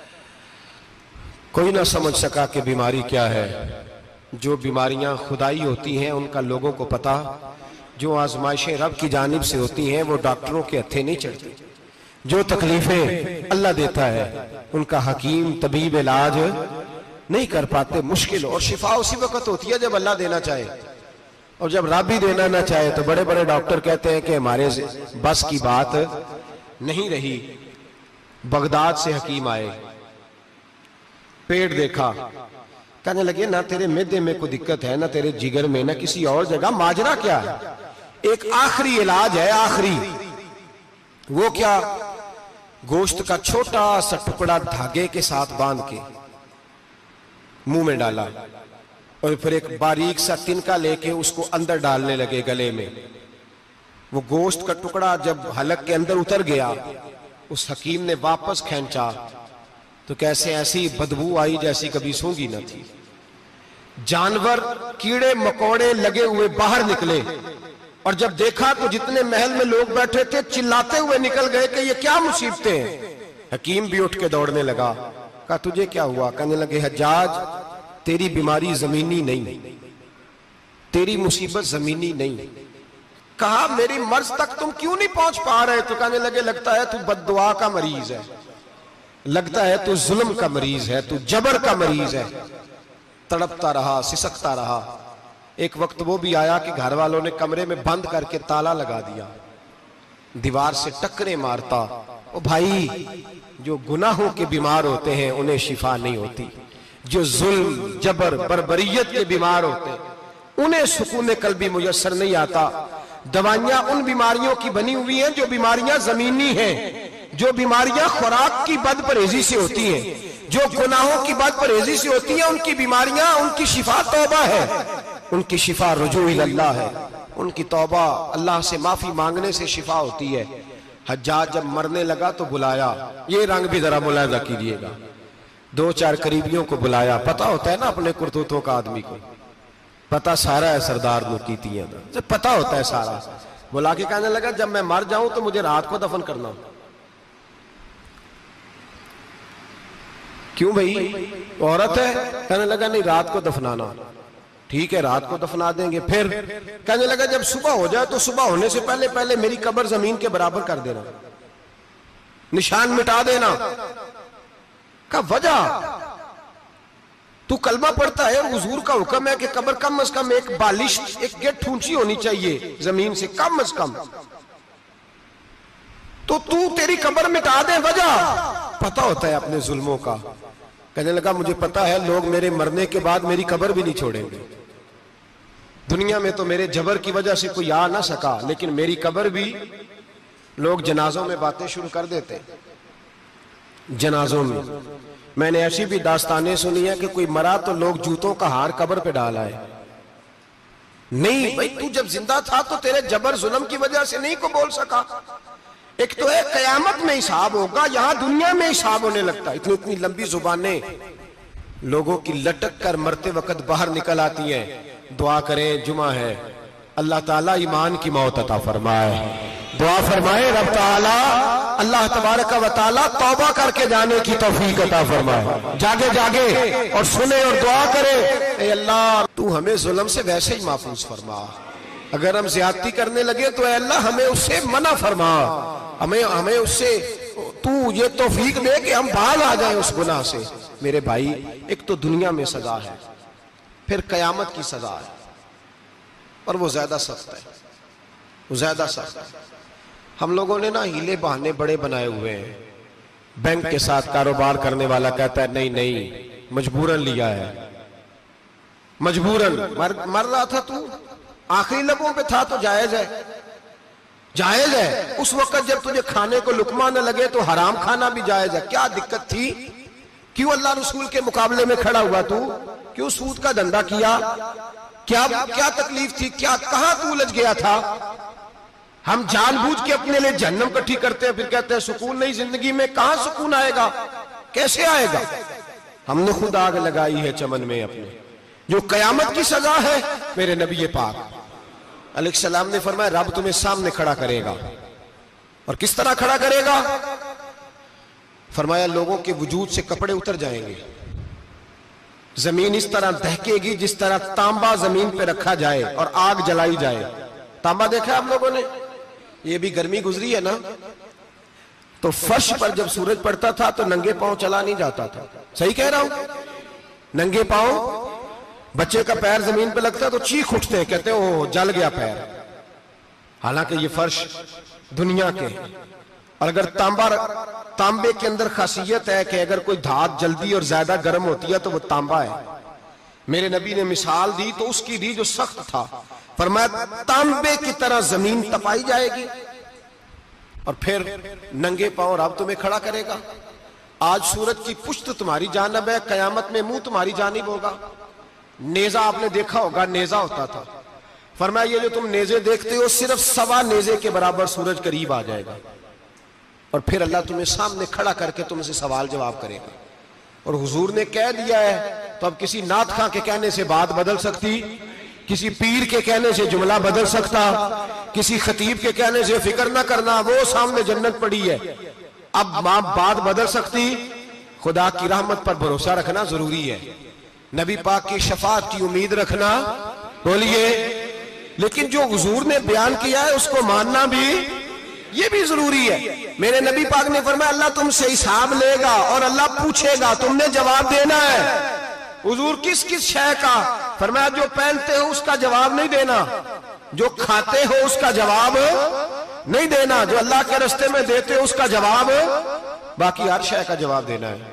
کوئی نہ سمجھ سکا کہ بیماری کیا ہے۔ جو بیماریاں خدائی ہوتی ہیں ان کا لوگوں کو پتا، جو آزمائشیں رب کی جانب سے ہوتی ہیں وہ ڈاکٹروں کے ہتھے نہیں چڑھتی، جو تکلیفیں اللہ دیتا ہے ان کا حکیم طبیب علاج نہیں کر پاتے، مشکل، اور شفا اسی وقت ہوتی ہے جب اللہ دینا چاہے، اور جب رب ہی دینا نہ چاہے تو بڑے بڑے ڈاکٹر کہتے ہیں کہ ہمارے بس کی بات نہیں رہی۔ بغداد سے حکیم آئے، پیٹ دیکھا، کہنے لگے نہ تیرے معدے میں کوئی دقت ہے، نہ تیرے جگر میں، نہ کسی اور جگہ، ماجرا کیا ہے؟ ایک آخری علاج ہے، آخری، وہ کیا؟ گوشت کا چھوٹا سا ٹکڑا دھاگے کے ساتھ باندھ کے منہ میں ڈالا اور پھر ایک باریک سا تنکا لے کے اس کو اندر ڈالنے لگے گلے میں۔ وہ گوشت کا ٹکڑا جب حلق کے اندر اتر گیا، اس حکیم نے واپس کھینچا تو کیسے ایسی بدبو آئی جیسی کبھی سونگی نہ تھی۔ جانور، کیڑے مکوڑے لگے ہوئے باہر نکلے، اور جب دیکھا تو جتنے محل میں لوگ بیٹھے تھے چلاتے ہوئے نکل گئے کہ یہ کیا مصیبتیں ہیں۔ حکیم بھی اٹھ کے دوڑنے لگا، کہا تجھے کیا ہوا؟ کہنے لگے حجاج تیری بیماری زمینی نہیں، تیری مصیبت زمینی نہیں۔ کہا میری مرض تک تم کیوں نہیں پہنچ پا رہے؟ تو کہنے لگے لگتا ہے تو بد دعا کا مریض ہے، لگتا ہے تو ظلم کا مریض ہے، تو جبر کا مریض ہے۔ تڑپتا رہا، سسکتا رہا۔ ایک وقت وہ بھی آیا کہ گھر والوں نے کمرے میں بند کر کے تالا لگا دیا، دیوار سے ٹکرے مارتا۔ او بھائی، جو گناہوں کے بیمار ہوتے ہیں انہیں شفا نہیں ہوتی، جو ظلم، جبر، بربریت کے بیمار ہوتے ہیں انہیں سکون قلبی میسر نہیں آتا۔ دوائیاں ان بیماریوں کی بنی ہوئی ہیں جو بیماریاں زمینی ہیں، جو بیماریاں خوراک کی بد پرہیزی سے ہوتی ہیں، جو گناہوں کی بد پرہیزی سے ہوتی ہیں، ان کی بیماریاں، ان کی شفا توبہ ہے، ان کی شفا رجوع اللہ ہے، ان کی توبہ اللہ سے معافی مانگنے سے شفا ہوتی ہے۔ حجاج جب مرنے لگا تو بلایا، یہ رنگ بھی ذرا ملاحظہ کیجئے گا، دو چار قریبیوں کو بلایا، پتہ ہوتا ہے نا اپنے کرتوتوں کا آدمی کو، پتہ سارا ہے سردار نکیتی ہے، پتہ ہوتا ہے سارا۔ بلا کے کہنے لگا جب میں مر جاؤں تو مجھے رات کو دفن کرنا۔ کیوں بھائی، عورت ہے؟ کہنے لگا نہیں، رات کو دفنانا۔ ٹھیک ہے، رات کو دفنا دیں گے۔ پھر کہنے لگا جب صبح ہو جائے تو صبح ہونے سے پہلے پہلے میری قبر زمین کے برابر کر دینا، نشان مٹا دینا۔ کہا وجہ؟ تو کلمہ پڑھتا ہے اور حضور کا حکم ہے کہ قبر کم از کم ایک بالش، ایک گیٹ اونچی ہونی چاہیے زمین سے، کم از کم، تو تیری قبر مٹا دے، وجہ؟ پتہ ہوتا ہے اپنے ظلموں کا۔ کہنے لگا مجھے پتا ہے لوگ میرے مرنے کے بعد میری قبر بھی نہیں چھوڑیں گے. دنیا میں تو میرے جبر کی وجہ سے کوئی آ نہ سکا، لیکن میری قبر بھی لوگ جنازوں میں باتیں شروع کر دیتے. جنازوں میں نے ایسی بھی داستانیں سنی ہیں کہ کوئی مرا تو لوگ جوتوں کا ہار قبر پہ ڈال آئے. نہیں بھائی، تو جب زندہ تھا تو تیرے جبر ظلم کی وجہ سے نہیں کو بول سکا. ایک تو ہے قیامت میں حساب ہوگا، یہاں دنیا میں حساب ہونے لگتا. اتنی لمبی زبانیں لوگوں کی لٹک کر مرتے وقت باہر نکل آتی ہیں. دعا کریں، جمعہ ہے، اللہ تعالیٰ ایمان کی موت عطا فرمائے. دعا فرمائے رب تعالیٰ اللہ تبارک و تعالیٰ توبہ کر کے جانے کی توفیق عطا فرمائے. جاگے جاگے اور سنے اور دعا کرے، اے اللہ تو ہمیں ظلم سے ویسے ہی محفوظ فرما. اگر ہم زیادتی کرنے لگے تو اے اللہ ہمیں اس سے منع فرما. ہمیں اس سے تو یہ توفیق دے کہ ہم باز آ جائیں اس گناہ سے. میرے بھائی، ایک تو دنیا میں سزا ہے، پھر قیامت کی سزا ہے، اور وہ زیادہ سخت ہے. وہ زیادہ سخت ہے. ہم لوگوں نے نا ہیلے بہانے بڑے بنائے ہوئے ہیں. بینک کے ساتھ کاروبار کرنے والا کہتا ہے نہیں مجبوراً لیا ہے، مجبوراً. مر رہا تھا تو آخری لبوں پہ تھا تو جائز ہے، جائز ہے. اس وقت جب تجھے کھانے کو لقمہ نہ لگے تو حرام کھانا بھی جائز ہے. کیا دقت تھی؟ کیوں اللہ رسول کے مقابلے میں کھڑا ہوا تو؟ کیوں سود کا دھندا کیا؟ کیا تکلیف تھی؟ کہاں تو الجھ گیا تھا؟ ہم جان بوجھ کے اپنے لئے جہنم کٹھی کرتے ہیں، پھر کہتے ہیں سکون نہیں زندگی میں. کہاں سکون آئے گا؟ کیسے آئے گا؟ ہم نے خود آگ لگائی ہے چمن میں اپنے. جو قیامت کی سزا ہے، میرے نبی پاک علیہ السلام نے فرمایا رب تمہیں سامنے کھڑا کرے گا. اور کس طرح کھڑا کرے گا؟ فرمایا لوگوں کے وجود سے کپڑے اتر جائیں گے، زمین اس طرح دہکے گی جس طرح تانبا زمین پہ رکھا جائے اور آگ جلائی جائے. تانبا دیکھا آپ لوگوں نے؟ یہ بھی گرمی گزری ہے نا، تو فرش پر جب سورج پڑتا تھا تو ننگے پاؤں چلا نہیں جاتا تھا. صحیح کہہ رہا ہوں؟ ننگے پاؤں، بچے کا پیر زمین پہ لگتا تو چیخ اٹھتے ہیں، کہتے ہیں اوہ جل گیا پیر. حالانکہ یہ فرش دنیا کے. اور اگر تانبے کے اندر خاصیت ہے کہ اگر کوئی دھات جلدی اور زیادہ گرم ہوتی ہے تو وہ تانبا ہے. میرے نبی نے مثال دی تو اس کی دی جو سخت تھا. فرمایا تانبے کی طرح زمین تپائی جائے گی اور پھر ننگے پاؤں رب تمہیں کھڑا کرے گا. آج سورج کی پشت تمہاری جانب ہے، قیامت میں منہ تمہاری جانب ہوگا. نیزہ آپ نے دیکھا ہوگا، نیزہ ہوتا تھا. فرمایا یہ جو تم نیزے دیکھتے ہو صرف 1.25 نیزے کے برابر سورج قریب آ جائے گا، اور پھر اللہ تمہیں سامنے کھڑا کر کے تم سے سوال جواب کرے گا. اور حضور نے کہہ دیا ہے تو اب کسی نعت خواں کے کہنے سے بات بدل سکتی، کسی پیر کے کہنے سے جملہ بدل سکتا، کسی خطیب کے کہنے سے فکر نہ کرنا وہ سامنے جنت پڑی ہے، اب بات بدل سکتی. خدا کی رحمت پر بھروسہ رکھنا ضروری ہے، نبی پاک کی شفاعت کی امید رکھنا. بولیے. لیکن جو حضور نے بیان کیا ہے اس کو ماننا بھی یہ بھی ضروری ہے. میرے نبی پاک نے فرمایا اللہ تم سے حساب لے گا اور اللہ پوچھے گا، تم نے جواب دینا ہے. حضور کس شے کا؟ فرمایا جو پہنتے ہو اس کا جواب نہیں دینا، جو کھاتے ہو اس کا جواب نہیں دینا، جو اللہ کے راستے میں دیتے ہو اس کا جواب، باقی ہر شے کا جواب دینا ہے.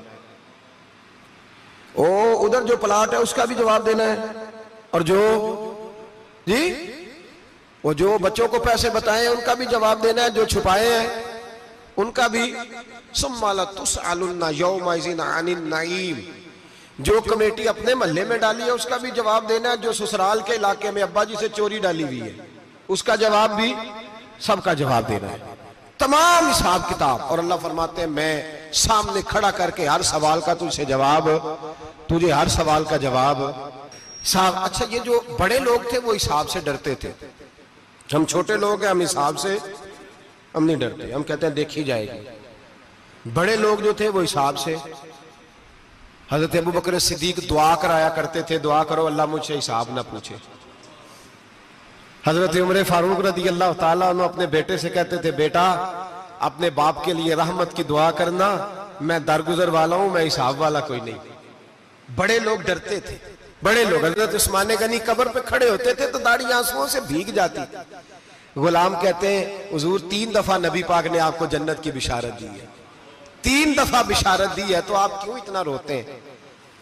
ادھر جو پلاٹ ہے اس کا بھی جواب دینا ہے، اور وہ جو بچوں کو پیسے بتائے ان کا بھی جواب دینا ہے، جو چھپائے ہیں ان کا بھی. ثم لتسألن یومئذ عن النعیم. جو کمیٹی اپنے محلے میں ڈالی ہے اس کا بھی جواب دینا ہے، جو سسرال کے علاقے میں ابا جی سے چوری ڈالی ہوئی ہے اس کا جواب بھی، سب کا جواب دینا ہے. تمام حساب کتاب. اور اللہ فرماتے ہیں میں سامنے کھڑا کر کے ہر سوال کا تجھے ہر سوال کا جواب. اچھا یہ جو بڑے لوگ تھے وہ حساب سے ڈرتے تھے، ہم چھوٹے لوگ ہیں ہم حساب سے ہم نہیں ڈرتے، ہم کہتے ہیں دیکھی جائے گی. بڑے لوگ جو تھے وہ حساب سے. حضرت ابو بکر صدیق دعا کرایا کرتے تھے، دعا کرو اللہ مجھ سے حساب نہ پوچھے. حضرت عمر فاروق رضی اللہ تعالیٰ عنہ اپنے بیٹے سے کہتے تھے بیٹا اپنے باپ کے لیے رحمت کی دعا کرنا، میں درگزر والا ہوں، میں حساب والا کوئی نہیں. بڑے لوگ ڈرتے تھے. بڑے لوگ. حضرت عثمان غنی قبر پہ کھڑے ہوتے تھے تو داڑھی آنسوؤں سے بھیگ جاتی. غلام کہتے ہیں حضور 3 دفعہ نبی پاک نے آپ کو جنت کی بشارت دی ہے، 3 دفعہ بشارت دی ہے، تو آپ کیوں اتنا روتے ہیں؟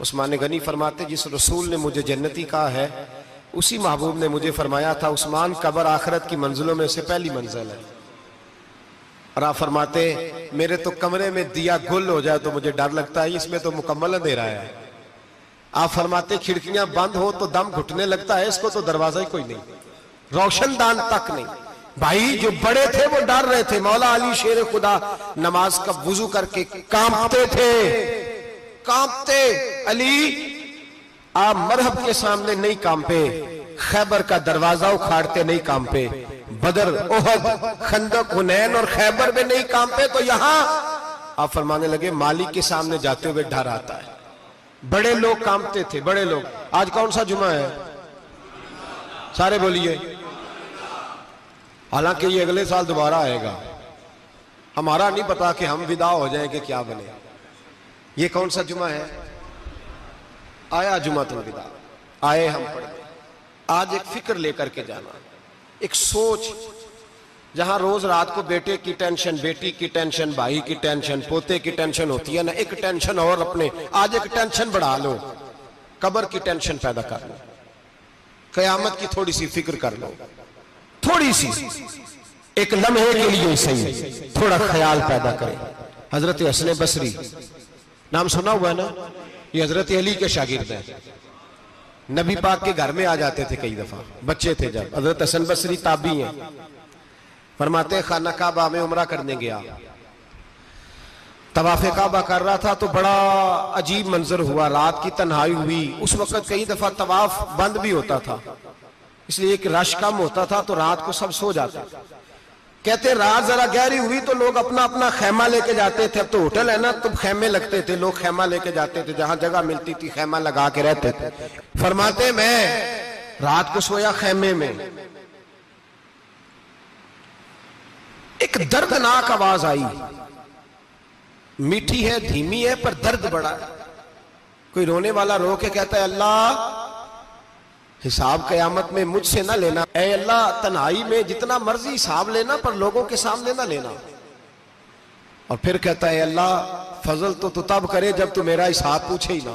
عثمان غنی فرماتے جس رسول نے مجھے جنتی کہا ہے اسی محبوب نے مجھے فرمایا تھا عثمان قبر آخرت کی منزلوں میں سے پہلی منزل ہے. اور آپ فرماتے میرے تو کمرے میں دیا گل ہو جائے تو مجھے ڈر لگتا ہے، اس میں تو مکمل اندھیرا ہے. آپ فرماتے کھڑکیاں بند ہو تو دم گھٹنے لگتا ہے، اس کو تو دروازہ ہی کوئی نہیں، روشن دان تک نہیں. بھائی جو بڑے تھے وہ ڈر رہے تھے. مولا علی شیر خدا نماز کا وضو کر کے کانپتے تھے، کانپتے. علی آپ مرحب کے سامنے نہیں کانپے، خیبر کا دروازہ اکھاڑتے نہیں کانپے، بدر احد خندق حنین اور خیبر میں نہیں کانپے، تو یہاں آپ فرمانے لگے مالک کے سامنے جاتے ہوئے ڈر آتا ہے. بڑے لوگ کانپتے تھے، بڑے لوگ. آج کون سا جمعہ ہے؟ سارے بولیے. حالانکہ یہ اگلے سال دوبارہ آئے گا، ہمارا نہیں پتا کہ ہم ودا ہو جائیں کہ کیا بنے. یہ کون سا جمعہ ہے؟ آیا جمعہ الوداع، آئے ہم پڑھیں. آج ایک فکر لے کر کے جانا، ایک سوچ. جہاں روز رات کو بیٹے کی ٹینشن، بیٹی کی ٹینشن، بھائی کی ٹینشن، پوتے کی ٹینشن ہوتی ہے نا، ایک ٹینشن اور اپنے آج ایک ٹینشن بڑھا لو، قبر کی ٹینشن پیدا کر لو، قیامت کی تھوڑی سی فکر کر لو، تھوڑی سی ایک لمحے کے لیے صحیح تھوڑا خیال پیدا کرے. حضرت حسن بصری نام سنا ہوا ہے نا، یہ حضرت علی کے شاگرد ہیں. نبی پاک کے گھر میں آ جاتے تھے کئی دفعہ، بچے تھے جب. حضرت حسن بصری تابعی ہیں. فرماتے خانہ کعبہ میں عمرہ کرنے گیا، طواف کعبہ کر رہا تھا تو بڑا عجیب منظر ہوا. رات کی تنہائی ہوئی. اس وقت کئی دفعہ طواف بند بھی ہوتا تھا، اس لیے کہ رش کم ہوتا تھا تو رات کو سب سو جاتے. کہتے رات ذرا گہری ہوئی تو لوگ اپنا اپنا خیمہ لے کے جاتے تھے. اب تو ہوٹل ہے نا تو خیمے لگتے تھے، لوگ خیمہ لے کے جاتے تھے، جہاں جگہ ملتی تھی خیمہ لگا کے رہتے تھے. فرماتے میں رات کو سویا خیمے میں، ایک دردناک آواز آئی. میٹھی ہے، دھیمی ہے، پر درد بڑا ہے. کوئی رونے والا رو کے کہتا ہے اللہ حساب قیامت میں مجھ سے نہ لینا، اے اللہ تنہائی میں جتنا مرضی حساب لینا پر لوگوں کے سامنے نہ لینا. اور پھر کہتا ہے اللہ فضل تو تب کرے جب تو میرا حساب پوچھے ہی نہ.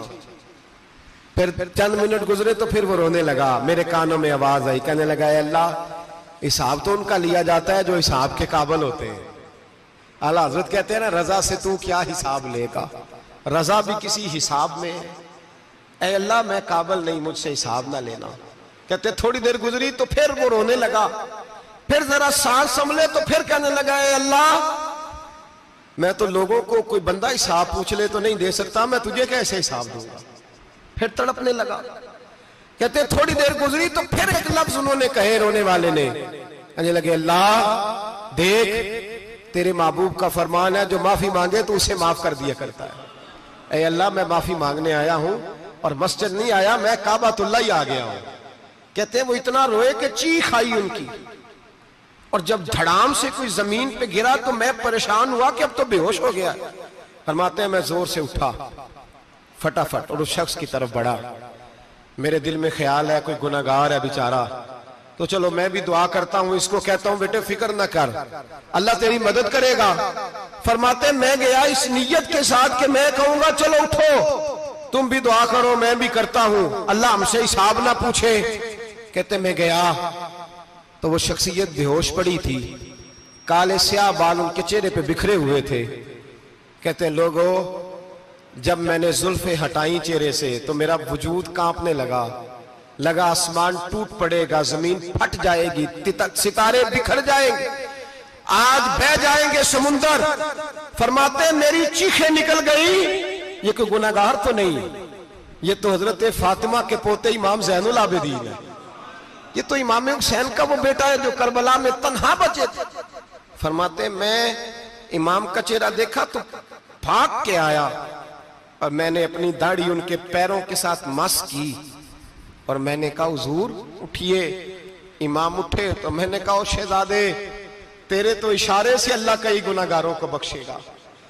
پھر چند منٹ گزرے تو پھر وہ رونے لگا. میرے کانوں میں آواز آئی، کہنے لگا اے اللہ حساب تو ان کا لیا جاتا ہے جو حساب کے قابل ہوتے ہیں. اعلیٰ حضرت کہتے ہیں نا رضا سے تو کیا حساب لے گا، رضا بھی کسی حساب میں ہے. اے اللہ میں قابل نہیں، مجھ سے حساب نہ لینا. کہتے تھوڑی دیر گزری تو پھر وہ رونے لگا. پھر ذرا سانس سنبھلے تو پھر کہنے لگا اے اللہ میں تو لوگوں کو کوئی بندہ حساب پوچھ لے تو نہیں دے سکتا، میں تجھے کیسے حساب دوں گا. پھر تڑپنے لگا. کہتے تھوڑی دیر گزری تو پھر ایک لفظ انہوں نے کہے رونے والے نے، کہنے لگے اللہ دیکھ تیرے محبوب کا فرمان ہے جو معافی مانگے تو اسے معاف کر دیا کرتا ہے. اے اللہ میں معافی مانگنے آیا ہوں اور مسجد نہیں آیا، میں کعبۃ اللہ ہی آ گیا ہوں. کہتے ہیں وہ اتنا روئے کہ چیخ آئی ان کی، اور جب دھڑام سے کوئی زمین پہ گرا تو میں پریشان ہوا کہ اب تو بے ہوش ہو گیا. فرماتے ہیں میں زور سے اٹھا فٹافٹ اور اس شخص کی طرف بڑھا. میرے دل میں خیال ہے کوئی گناہگار ہے بیچارہ، تو چلو میں بھی دعا کرتا ہوں، اس کو کہتا ہوں بیٹے فکر نہ کر، اللہ تیری مدد کرے گا. فرماتے میں گیا اس نیت کے ساتھ کہ میں کہوں گا چلو اٹھو تم بھی دعا کرو، میں بھی کرتا ہوں، اللہ ہم سے حساب نہ پوچھے. کہتے میں گیا تو وہ شخصیت بے ہوش پڑی تھی، کالے سیاہ بال ان کے چہرے پہ بکھرے ہوئے تھے. کہتے لوگو جب میں نے زلفیں ہٹائیں چہرے سے تو میرا وجود کانپنے لگا آسمان ٹوٹ پڑے گا، زمین پھٹ جائے گی، ستارے بکھر جائیں گے، آج بہہ جائیں گے سمندر. فرماتے میری چیخیں نکل گئی. یہ کوئی گناہگار تو نہیں، یہ تو حضرت فاطمہ کے پوتے امام زین العابدین ہے، یہ تو امام حسین کا وہ بیٹا ہے جو کربلا میں تنہا بچے تھے. فرماتے میں امام کا چہرہ دیکھا تو بھاگ کے آیا اور میں نے اپنی داڑھی ان کے پیروں کے ساتھ مس کی اور میں نے کہا حضور اٹھئے. امام اٹھے تو میں نے کہا شہزادے تیرے تو اشارے سے اللہ کئی گناہگاروں کو بخشے گا،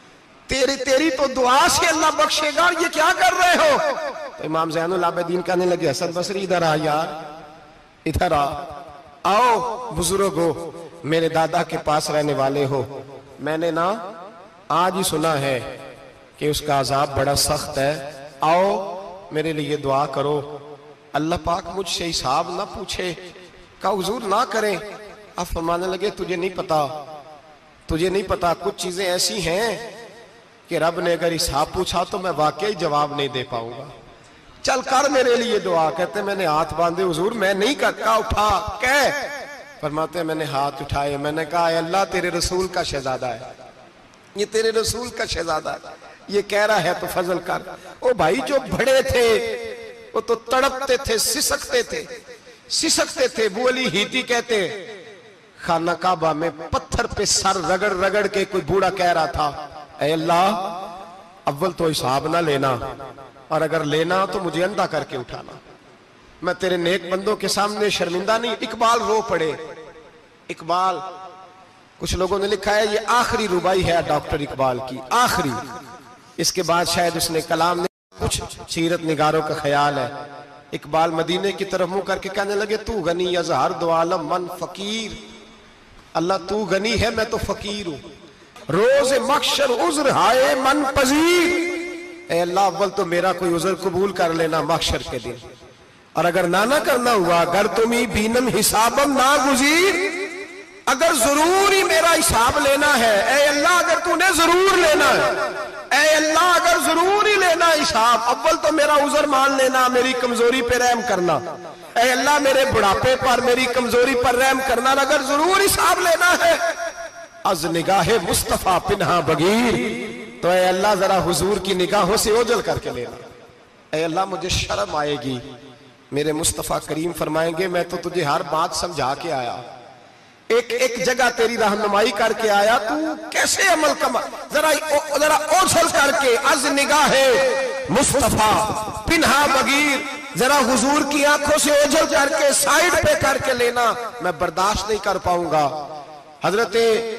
تیری تو دعا سے اللہ بخشے گا، یہ کیا کر رہے ہو؟ تو امام زین العابدین کہنے لگے حسن بصری ادھر آ یار، ادھر آؤ بزرگو، میرے دادا کے پاس رہنے والے ہو. میں نے آج ہی سنا ہے کہ اس کا عذاب بڑا سخت ہے، آؤ میرے لیے دعا کرو، اللہ پاک مجھ سے حساب نہ پوچھے۔ کہا حضور نہ کریں۔ آپ فرمانے لگے تجھے نہیں پتا کچھ چیزیں ایسی ہیں کہ رب نے اگر حساب پوچھا تو میں واقعی جواب نہیں دے پاؤں گا، چل کر میرے لیے دعا۔ کہتے میں نے ہاتھ باندھے، حضور میں نہیں کرتا، اٹھا کہہ۔ فرماتے میں نے ہاتھ اٹھائے، میں نے کہا اے اللہ تیرے رسول کا شہزادہ ہے، یہ تیرے رسول کا شہزادہ ہے، یہ کہہ رہا ہے تو فضل کر۔ او بھائی جو بڑے تھے وہ تو تڑپتے تھے، سسکتے تھے۔ ابو علی ہیتی کہتے خانہ کعبہ میں پتھر پہ سر رگڑ رگڑ کے کوئی بوڑھا کہہ رہا تھا اے اللہ اول تو حساب نہ لینا، اور اگر لینا تو مجھے اندھا کر کے اٹھانا، میں تیرے نیک بندوں کے سامنے شرمندہ نہیں۔ اقبال رو پڑے۔ اقبال کچھ لوگوں نے لکھا ہے یہ آخری ربائی ہے ڈاکٹر اقبال کی، آخری، اس کے بعد شاید اس نے کلام نے کچھ سیرت نگاروں کا خیال ہے۔ اقبال مدینے کی طرف منہ کر کے کہنے لگے تو غنی از ہر دو عالم من فقیر، اللہ تو غنی ہے میں تو فقیر ہوں، روز محشر عذر ہائے من پذیر، اے اللہ اول تو میرا کوئی عذر قبول کر لینا محشر کے دن، اور اگر نہ کرنا ہوا اگر تمہیں بینم حسابم نہ گزیر، اگر ضرور ہی میرا حساب لینا ہے، اے اللہ اگر تو نے ضرور لینا ہے، اے اللہ اگر ضرور ہی لینا حساب، اول تو میرا عذر مان لینا، میری کمزوری پہ رحم کرنا، اے اللہ میرے بڑھاپے پر میری کمزوری پر رحم کرنا، اگر ضرور حساب لینا ہے از نگاہ مصطفیٰ پنہا بغیر، تو اے اللہ ذرا حضور کی نگاہوں سے اوجھل کر کے لینا، اے اللہ مجھے شرم آئے گی، میرے مصطفیٰ کریم فرمائیں گے میں تو تجھے ہر بات سمجھا کے آیا، ایک جگہ تیری رہنمائی کر کے آیا، تو کیسے عمل کما، ذرا اوجھل کر کے از نگاہ مصطفیٰ پنہا بغیر، ذرا حضور کی آنکھوں سے اوجھل کر کے سائیڈ پہ کر کے لینا، میں برداشت نہیں کر پاؤں گا۔ حضرت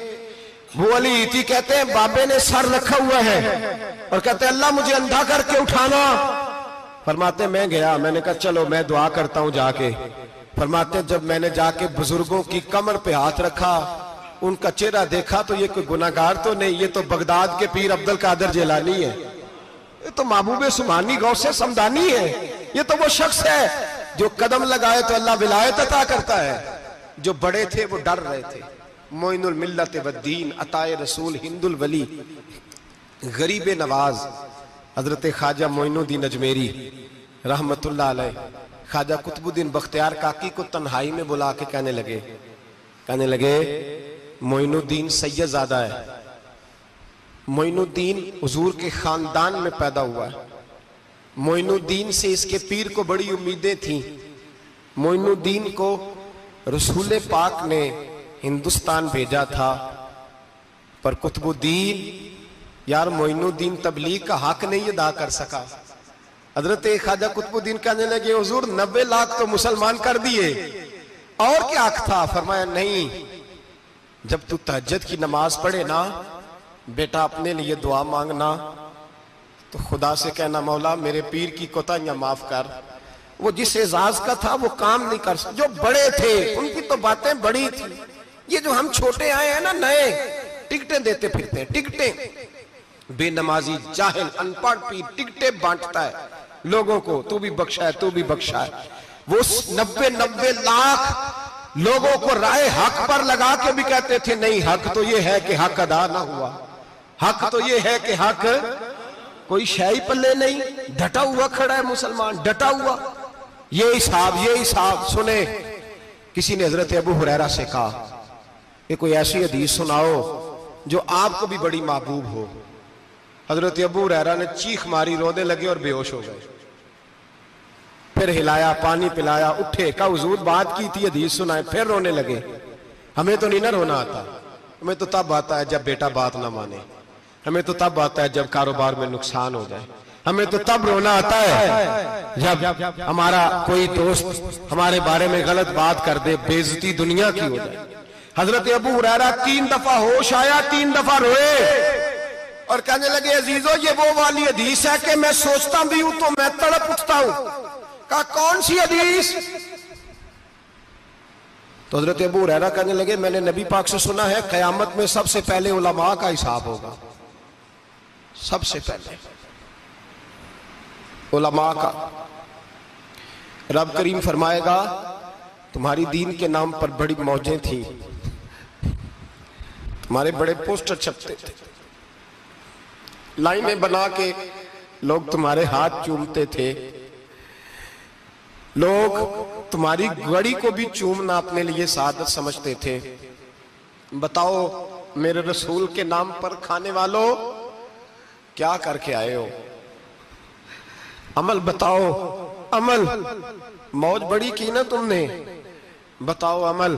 ابو علی ہیتی کہتے ہیں بابے نے سر رکھا ہوا ہے اور کہتے ہیں اللہ مجھے اندھا کر کے اٹھانا، فرماتے میں گیا، میں نے کہا چلو میں دعا کرتا ہوں جا کے، فرماتے جب میں نے جا کے بزرگوں کی کمر پہ ہاتھ رکھا، ان کا چہرہ دیکھا تو یہ کوئی گناہگار تو نہیں، یہ تو بغداد کے پیر عبد القادر جیلانی ہے، یہ تو محبوب سبحانی غوث سمدانی ہے، یہ تو وہ شخص ہے جو قدم لگائے تو اللہ ولایت عطا کرتا ہے۔ جو بڑے تھے وہ ڈر رہے تھے، معین الملت والدین، عطائے رسول، ہند الولی، غریب نواز حضرت خواجہ معین الدین اجمیری رحمت اللہ علیہ، خواجہ قطب الدین بختیار کاکی کو تنہائی میں بلا کے کہنے لگے معین الدین سید زادہ ہے، معین الدین حضور کے خاندان میں پیدا ہوا ہے، معین الدین سے اس کے پیر کو بڑی امیدیں تھیں، معین الدین کو رسول پاک نے ہندوستان بھیجا تھا، پر قطب الدین یار معین الدین تبلیغ کا حق نہیں ادا کر سکا۔ حضرت خواجہ قطب الدین کہنے لگے حضور 90 لاکھ تو مسلمان کر دیے، اور کیا حق تھا؟ فرمایا نہیں، جب تو تہجد کی نماز پڑھے نا بیٹا اپنے لیے دعا مانگنا تو خدا سے کہنا مولا میرے پیر کی کوتاہیاں معاف کر، وہ جس اعزاز کا تھا وہ کام نہیں کر سکتا، جو بڑے تھے ان کی تو باتیں بڑی تھی، یہ جو ہم چھوٹے آئے ہیں نا نئے، ٹکٹیں دیتے پھرتے ہیں، ٹکٹیں، بے نمازی جاہل ان پڑھ پیر ٹکٹیں بانٹتا ہے لوگوں کو، تو بھی بخشا ہے تو بھی بخشا ہے، وہ 90 لاکھ لوگوں کو رائے حق پر لگا کے بھی کہتے تھے نہیں حق تو یہ ہے کہ حق ادا نہ ہوا، حق تو یہ ہے کہ حق، کوئی شے پلے نہیں، ڈٹا ہوا کھڑا ہے مسلمان، ڈٹا ہوا، یہ حساب سنے۔ کسی نے حضرت ابو ہریرہ سے کہا کہ کوئی ایسی حدیث سناؤ جو آپ کو بھی بڑی محبوب ہو، حضرت ابو ہریرہ نے چیخ ماری، رونے لگے اور بے ہوش ہو گئے، پھر ہلایا پانی پلایا، اٹھے، کہا حضور بات کی تھی حدیث سنائے، پھر رونے لگے۔ ہمیں تو نہیں نہ رونا آتا، ہمیں تو تب آتا ہے جب بیٹا بات نہ مانے، ہمیں تو تب آتا ہے جب کاروبار میں نقصان ہو جائے، ہمیں تو تب رونا آتا ہے جب ہمارا کوئی دوست ہمارے بارے میں غلط بات کر دے، بے عزتی دنیا کی ہو جائے۔ حضرت ابو ہریرہ 3 دفعہ ہوش آیا، 3 دفعہ روئے اور کہنے لگے عزیزو یہ وہ والی حدیث ہے کہ میں سوچتا بھی ہوں تو میں تڑپ اٹھتا ہوں۔ کہا کون سی حدیث؟ تو حضرت ابو ہریرہ کہنے لگے میں نے نبی پاک سے سنا ہے قیامت میں سب سے پہلے علماء کا حساب ہوگا، سب سے پہلے۔ علماء کا۔ رب کریم فرمائے گا تمہاری دین کے نام پر بڑی موجیں تھیں، تمہارے بڑے پوسٹر چھپتے تھے، لائنیں بنا کے لوگ تمہارے ہاتھ چومتے تھے، لوگ تمہاری گڑی کو بھی چومنا اپنے لیے سعادت سمجھتے تھے۔ بتاؤ میرے رسول کے نام پر کھانے والوں کیا کر کے آئے ہو؟ عمل بتاؤ، عمل۔ موج بڑی کی نا تم نے، بتاؤ عمل۔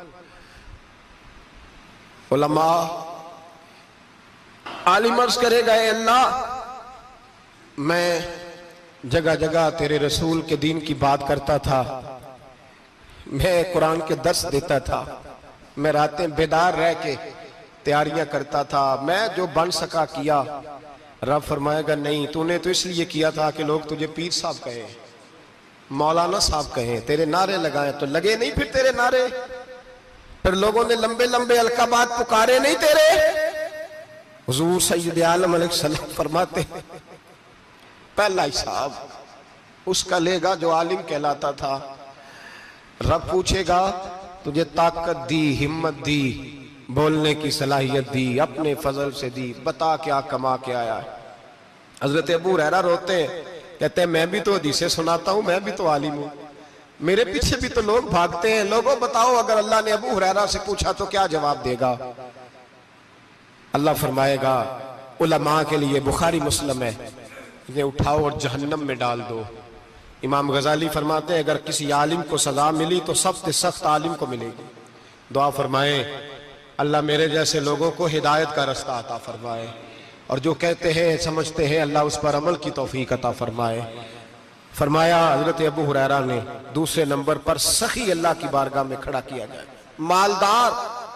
علماء عالم عرض کرے گا اے اللہ میں جگہ جگہ تیرے رسول کے دین کی بات کرتا تھا، میں قرآن کے درس دیتا تھا، میں راتیں بیدار رہ کے تیاریاں کرتا تھا، میں جو بن سکا کیا۔ رب فرمائے گا نہیں، تو نے تو اس لیے کیا تھا کہ لوگ تجھے پیر صاحب کہیں، مولانا صاحب کہیں، تیرے نعرے لگائیں، تو لگے نہیں پھر تیرے نعرے؟ پھر لوگوں نے لمبے لمبے القابات پکارے نہیں تیرے؟ حضور سید عالم علیہ السلام فرماتے ہیں پہلا حساب اس کا لے گا جو عالم کہلاتا تھا۔ رب پوچھے گا تجھے طاقت دی، ہمت دی، بولنے کی صلاحیت دی، اپنے فضل سے دی، بتا کیا کما کے آیا ہے۔ حضرت ابو ہریرہ روتے ہیں، کہتے ہیں میں بھی تو حدیثیں سناتا ہوں، میں بھی تو عالم ہوں، میرے پیچھے بھی تو لوگ بھاگتے ہیں۔ لوگوں بتاؤ اگر اللہ نے ابو ہریرہ سے پوچھا تو کیا جواب دے گا؟ اللہ فرمائے گا علماء کے لیے بخاری مسلم ہے، انہیں اٹھاؤ اور جہنم میں ڈال دو۔ امام غزالی فرماتے ہیں اگر کسی عالم کو سزا ملی تو سخت سے سخت عالم کو ملے گی۔ دعا فرمائیں اللہ میرے جیسے لوگوں کو ہدایت کا رستہ عطا فرمائے، اور جو کہتے ہیں سمجھتے ہیں اللہ اس پر عمل کی توفیق عطا فرمائے۔ فرمایا حضرت ابو ہریرہ نے دوسرے نمبر پر سخی اللہ کی بارگاہ میں کھڑا کیا جائے، مالدار۔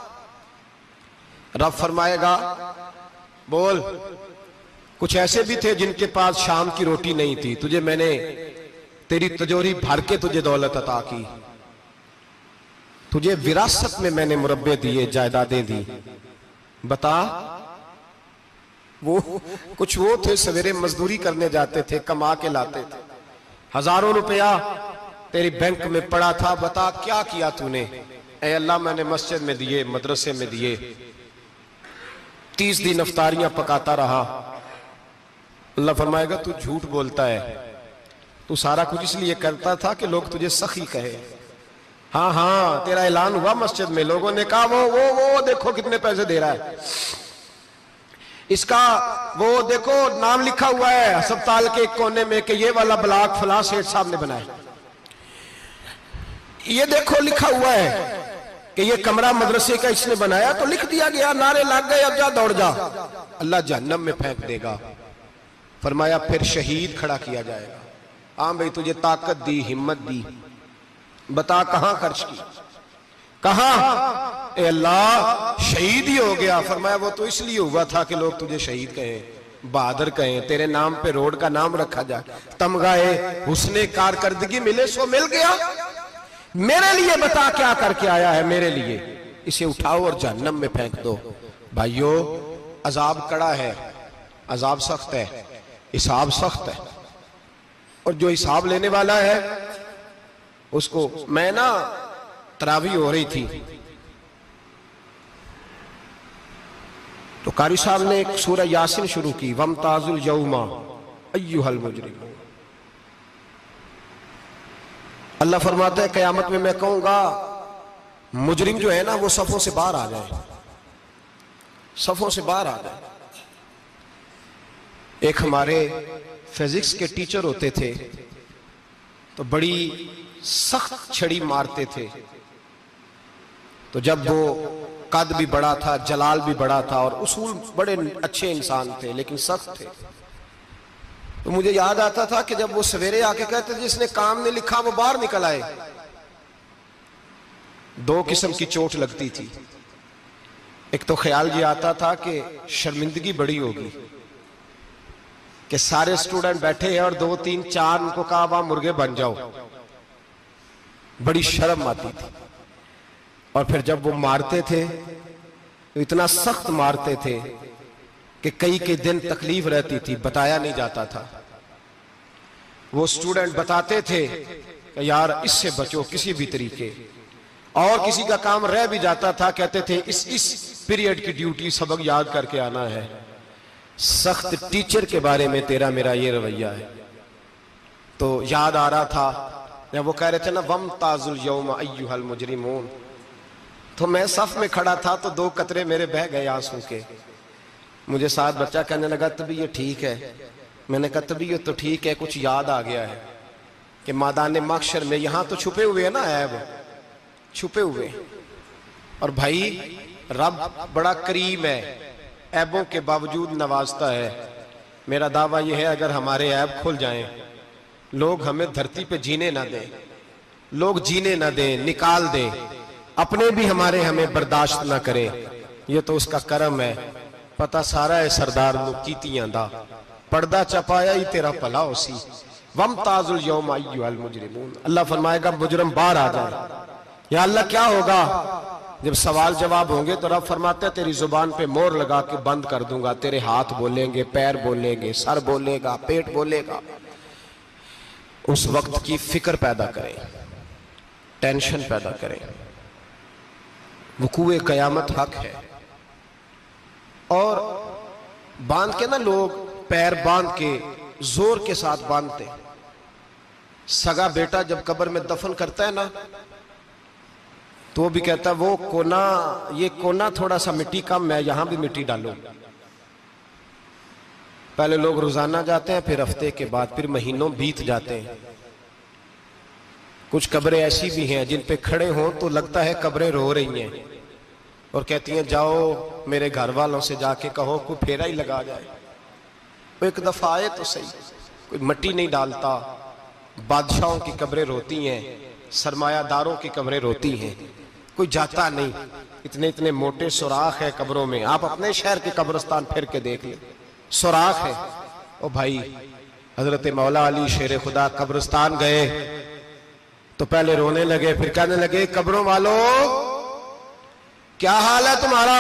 رب فرمائے گا بول، کچھ ایسے بھی تھے جن کے پاس شام کی روٹی نہیں تھی، تجھے میں نے تیری تجوری بھر کے تجھے دولت عطا کی، تجھے وراثت میں میں نے مربے دیے، جائیدادیں دی، بتا۔ وہ کچھ وہ تھے سویرے مزدوری کرنے جاتے تھے، کما کے لاتے تھے، ہزاروں روپیہ تیری بینک میں پڑا تھا، بتا کیا کیا تو نے؟ اے اللہ میں نے مسجد میں دیے، مدرسے میں دیے، 30 دن افطاریاں پکاتا رہا۔ اللہ فرمائے گا تو جھوٹ بولتا ہے، تو سارا کچھ اس لیے کرتا تھا کہ لوگ تجھے سخی کہے۔ ہاں ہاں تیرا اعلان ہوا مسجد میں، لوگوں نے کہا وہ دیکھو کتنے پیسے دے رہا ہے، اس کا وہ دیکھو نام لکھا ہوا ہے ہسپتال کے ایک کونے میں کہ یہ والا بلاک فلاں سیٹھ صاحب نے بنایا، یہ دیکھو لکھا ہوا ہے کہ یہ کمرہ مدرسے کا اس نے بنایا، تو لکھ دیا گیا، نعرے لگ گئے، اب جا دوڑ جا۔ اللہ جہنم میں پھینک دے گا۔ فرمایا پھر شہید کھڑا کیا جائے گا۔ ہاں بھئی تجھے طاقت دی، ہمت دی، بتا کہاں خرچ کی، کہاں؟ اے اللہ شہید ہی ہو گیا۔ فرمایا وہ تو اس لیے ہوا تھا کہ لوگ تجھے شہید کہیں، بہادر کہیں، تیرے نام پہ روڈ کا نام رکھا جائے، تمغہ حسن کارکردگی ملے سو مل گیا۔ میرے لیے بتا کیا کر کے آیا ہے، میرے لیے، اسے اٹھاؤ اور جہنم میں پھینک دو۔ بھائیو عذاب کڑا ہے، عذاب سخت ہے، حساب سخت ہے، اور جو حساب لینے والا ہے اس کو میں نا تراویح ہو رہی تھی تو قاری صاحب نے ایک سورہ یاسین شروع کی، وَامْتَازُ الْيَوْمَ أَيُّهَا الْمُجْرِمُونَ۔ اللہ فرماتا ہے قیامت میں کہوں گا مجرم جو ہے نا وہ صفوں سے باہر آ جائے، صفوں سے باہر آ جائے۔ ایک ہمارے فزکس کے ٹیچر ہوتے تھے تو بڑی سخت چھڑی مارتے تھے، تو جب وہ قد بھی بڑا تھا، جلال بھی بڑا تھا، اور اصول بڑے اچھے انسان تھے لیکن سخت تھے، تو مجھے یاد آتا تھا کہ جب وہ سویرے آ کے کہتے جس نے کام نہیں لکھا وہ باہر نکل آئے۔ دو قسم کی چوٹ لگتی تھی، ایک تو خیال یہ آتا تھا کہ شرمندگی بڑی ہوگی کہ سارے سٹوڈنٹ بیٹھے ہیں اور 2 3 4 ان کو کہا وہاں مرغے بن جاؤ، بڑی شرم آتی تھی۔ اور پھر جب وہ مارتے تھے تو اتنا سخت مارتے تھے کہ کئی دن تکلیف رہتی تھی، بتایا نہیں جاتا تھا۔ وہ سٹوڈنٹ بتاتے تھے کہ یار اس سے بچو کسی بھی طریقے، اور کسی کا کام رہ بھی جاتا تھا کہتے تھے اس پیریڈ کی ڈیوٹی سبق یاد کر کے آنا ہے۔ سخت ٹیچر کے بارے میں تیرا میرا یہ رویہ ہے۔ تو یاد آ رہا تھا جب وہ کہہ رہے تھے نا وَامْتَازُوا الْيَوْمَ أَيُّهَا الْمُجْرِمُونَ، تو میں صف میں کھڑا تھا تو 2 قطرے میرے بہہ گئے آنسو کے۔ مجھے ساتھ بچہ کہنے لگا طبیعت ٹھیک ہے، میں نے کہا طبیعت تو ٹھیک ہے، کچھ یاد آ گیا ہے کہ میدان محشر میں یہاں تو چھپے ہوئے ہیں نا عیب، چھپے ہوئے، اور بھائی رب بڑا کریم ہے، عیبوں کے باوجود نوازتا ہے۔ میرا دعویٰ یہ ہے اگر ہمارے عیب کھل جائیں، لوگ ہمیں دھرتی پہ جینے نہ دیں، لوگ جینے نہ دیں، نکال دیں، اپنے بھی ہمیں برداشت نہ کریں، یہ تو اس کا کرم ہے۔ پتہ سارا ہے سردار نو کیتیاں دا، پردہ چپایا ہی تیرا پلا ہو سی۔ وَامْتَازُوا الْيَوْمَ أَيُّهَا الْمُجْرِمُونَ، اللہ فرمائے گا مجرم باہر آ جائے۔ یا اللہ کیا ہوگا؟ جب سوال جواب ہوں گے تو رب فرماتے ہیں تیری زبان پہ مور لگا کے بند کر دوں گا، تیرے ہاتھ بولیں گے، پیر بولیں گے، سر بولے گا، پیٹ بولے گا۔ اس وقت کی فکر پیدا کریں، ٹینشن پیدا کریں۔ وقوع قیامت حق ہے، اور باندھ کے نا لوگ پیر باندھ کے زور کے ساتھ باندھتے۔ سگا بیٹا جب قبر میں دفن کرتا ہے نا تو وہ بھی کہتا ہے وہ کونا، یہ کونا تھوڑا سا مٹی کم ہے، یہاں بھی مٹی ڈالو۔ پہلے لوگ روزانہ جاتے ہیں، پھر ہفتے کے بعد، پھر مہینوں بیت جاتے ہیں۔ کچھ قبریں ایسی بھی ہیں جن پہ کھڑے ہوں تو لگتا ہے قبریں رو رہی ہیں، اور کہتی ہیں جاؤ میرے گھر والوں سے جا کے کہو کوئی پھیرا ہی لگا جائے، وہ ایک دفعہ آئے تو صحیح۔ کوئی مٹی نہیں ڈالتا۔ بادشاہوں کی قبریں روتی ہیں، سرمایہ داروں کی قبریں روتی ہیں، کوئی جاتا نہیں۔ اتنے موٹے سوراخ ہے قبروں میں، آپ اپنے شہر کے قبرستان پھر کے دیکھ لیں، سوراخ ہے۔ او بھائی حضرت مولا علی شیر خدا قبرستان گئے تو پہلے رونے لگے، پھر کہنے لگے قبروں والوں کیا حال ہے تمہارا؟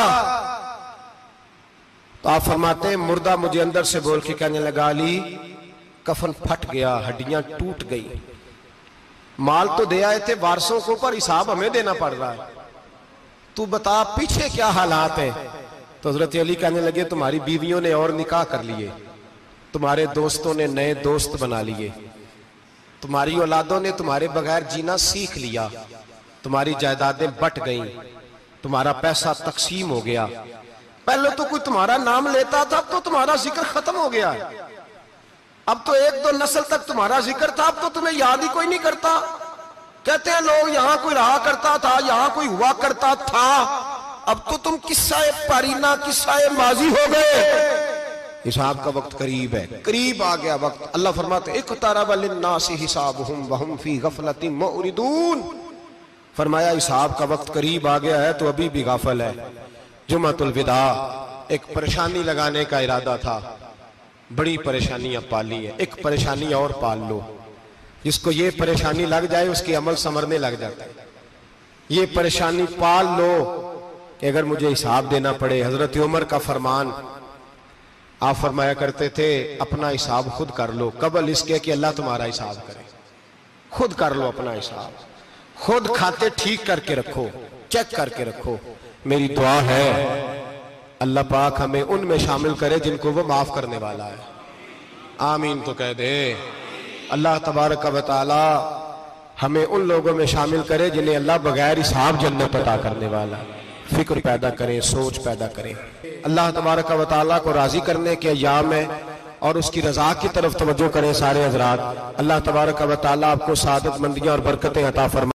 تو آپ فرماتے ہیں مردہ مجھے اندر سے بول کے کہنے لگا علی کفن پھٹ گیا، ہڈیاں ٹوٹ گئی، مال تو دے آئے تھے وارثوں کو پر حساب ہمیں دینا پڑ رہا ہے، تو بتا پیچھے کیا حالات ہیں؟ تو حضرت علی کہنے لگے تمہاری بیویوں نے اور نکاح کر لیے، تمہارے دوستوں نے نئے دوست بنا لیے، تمہاری اولادوں نے تمہارے بغیر جینا سیکھ لیا، تمہاری جائیدادیں بٹ گئیں، تمہارا پیسہ تقسیم ہو گیا۔ پہلے تو کوئی تمہارا نام لیتا تھا، اب تو تمہارا ذکر ختم ہو گیا، اب تو 1-2 نسل تک تمہارا ذکر تھا، اب تو تمہیں یاد ہی کوئی نہیں کرتا۔ کہتے ہیں لوگ یہاں کوئی رہا کرتا تھا، یہاں کوئی ہوا کرتا تھا، اب تو تم قصہ پارینہ، قصہ ماضی ہو گئے۔ حساب کا وقت قریب ہے، قریب آ گیا وقت۔ اللہ فرماتے ہیں اقترب للناس حسابهم وهم فی غفلۃ معرضون، فرمایا حساب کا وقت قریب آ گیا ہے تو ابھی بھی غافل ہے۔ جمعۃ الوداع ایک پریشانی لگانے کا ارادہ تھا، بڑی پریشانیاں پالی ہیں، ایک پریشانی اور پال لو، جس کو یہ پریشانی لگ جائے اس کی عمل سمرنے لگ جاتا ہے۔ یہ پریشانی پال لو کہ اگر مجھے حساب دینا پڑے۔ حضرت عمر کا فرمان، آپ فرمایا کرتے تھے اپنا حساب خود کر لو قبل اس کے کہ اللہ تمہارا حساب کرے۔ خود کر لو اپنا حساب، خود کھاتے ٹھیک کر کے رکھو، چیک کر کے رکھو۔ میری دعا ہے اللہ پاک ہمیں ان میں شامل کرے جن کو وہ معاف کرنے والا ہے۔ آمین تو کہہ دے۔ اللہ تبارک و تعالی ہمیں ان لوگوں میں شامل کرے جنہیں اللہ بغیر حساب جنت عطا کرنے والا ہے۔ فکر پیدا کریں، سوچ پیدا کریں۔ اللہ تبارک و تعالی کو راضی کرنے کے ایام ہے اور اس کی رضا کی طرف توجہ کریں سارے حضرات۔ اللہ تبارک و تعالی آپ کو سعادت مندیاں اور برکتیں عطا فرمائے۔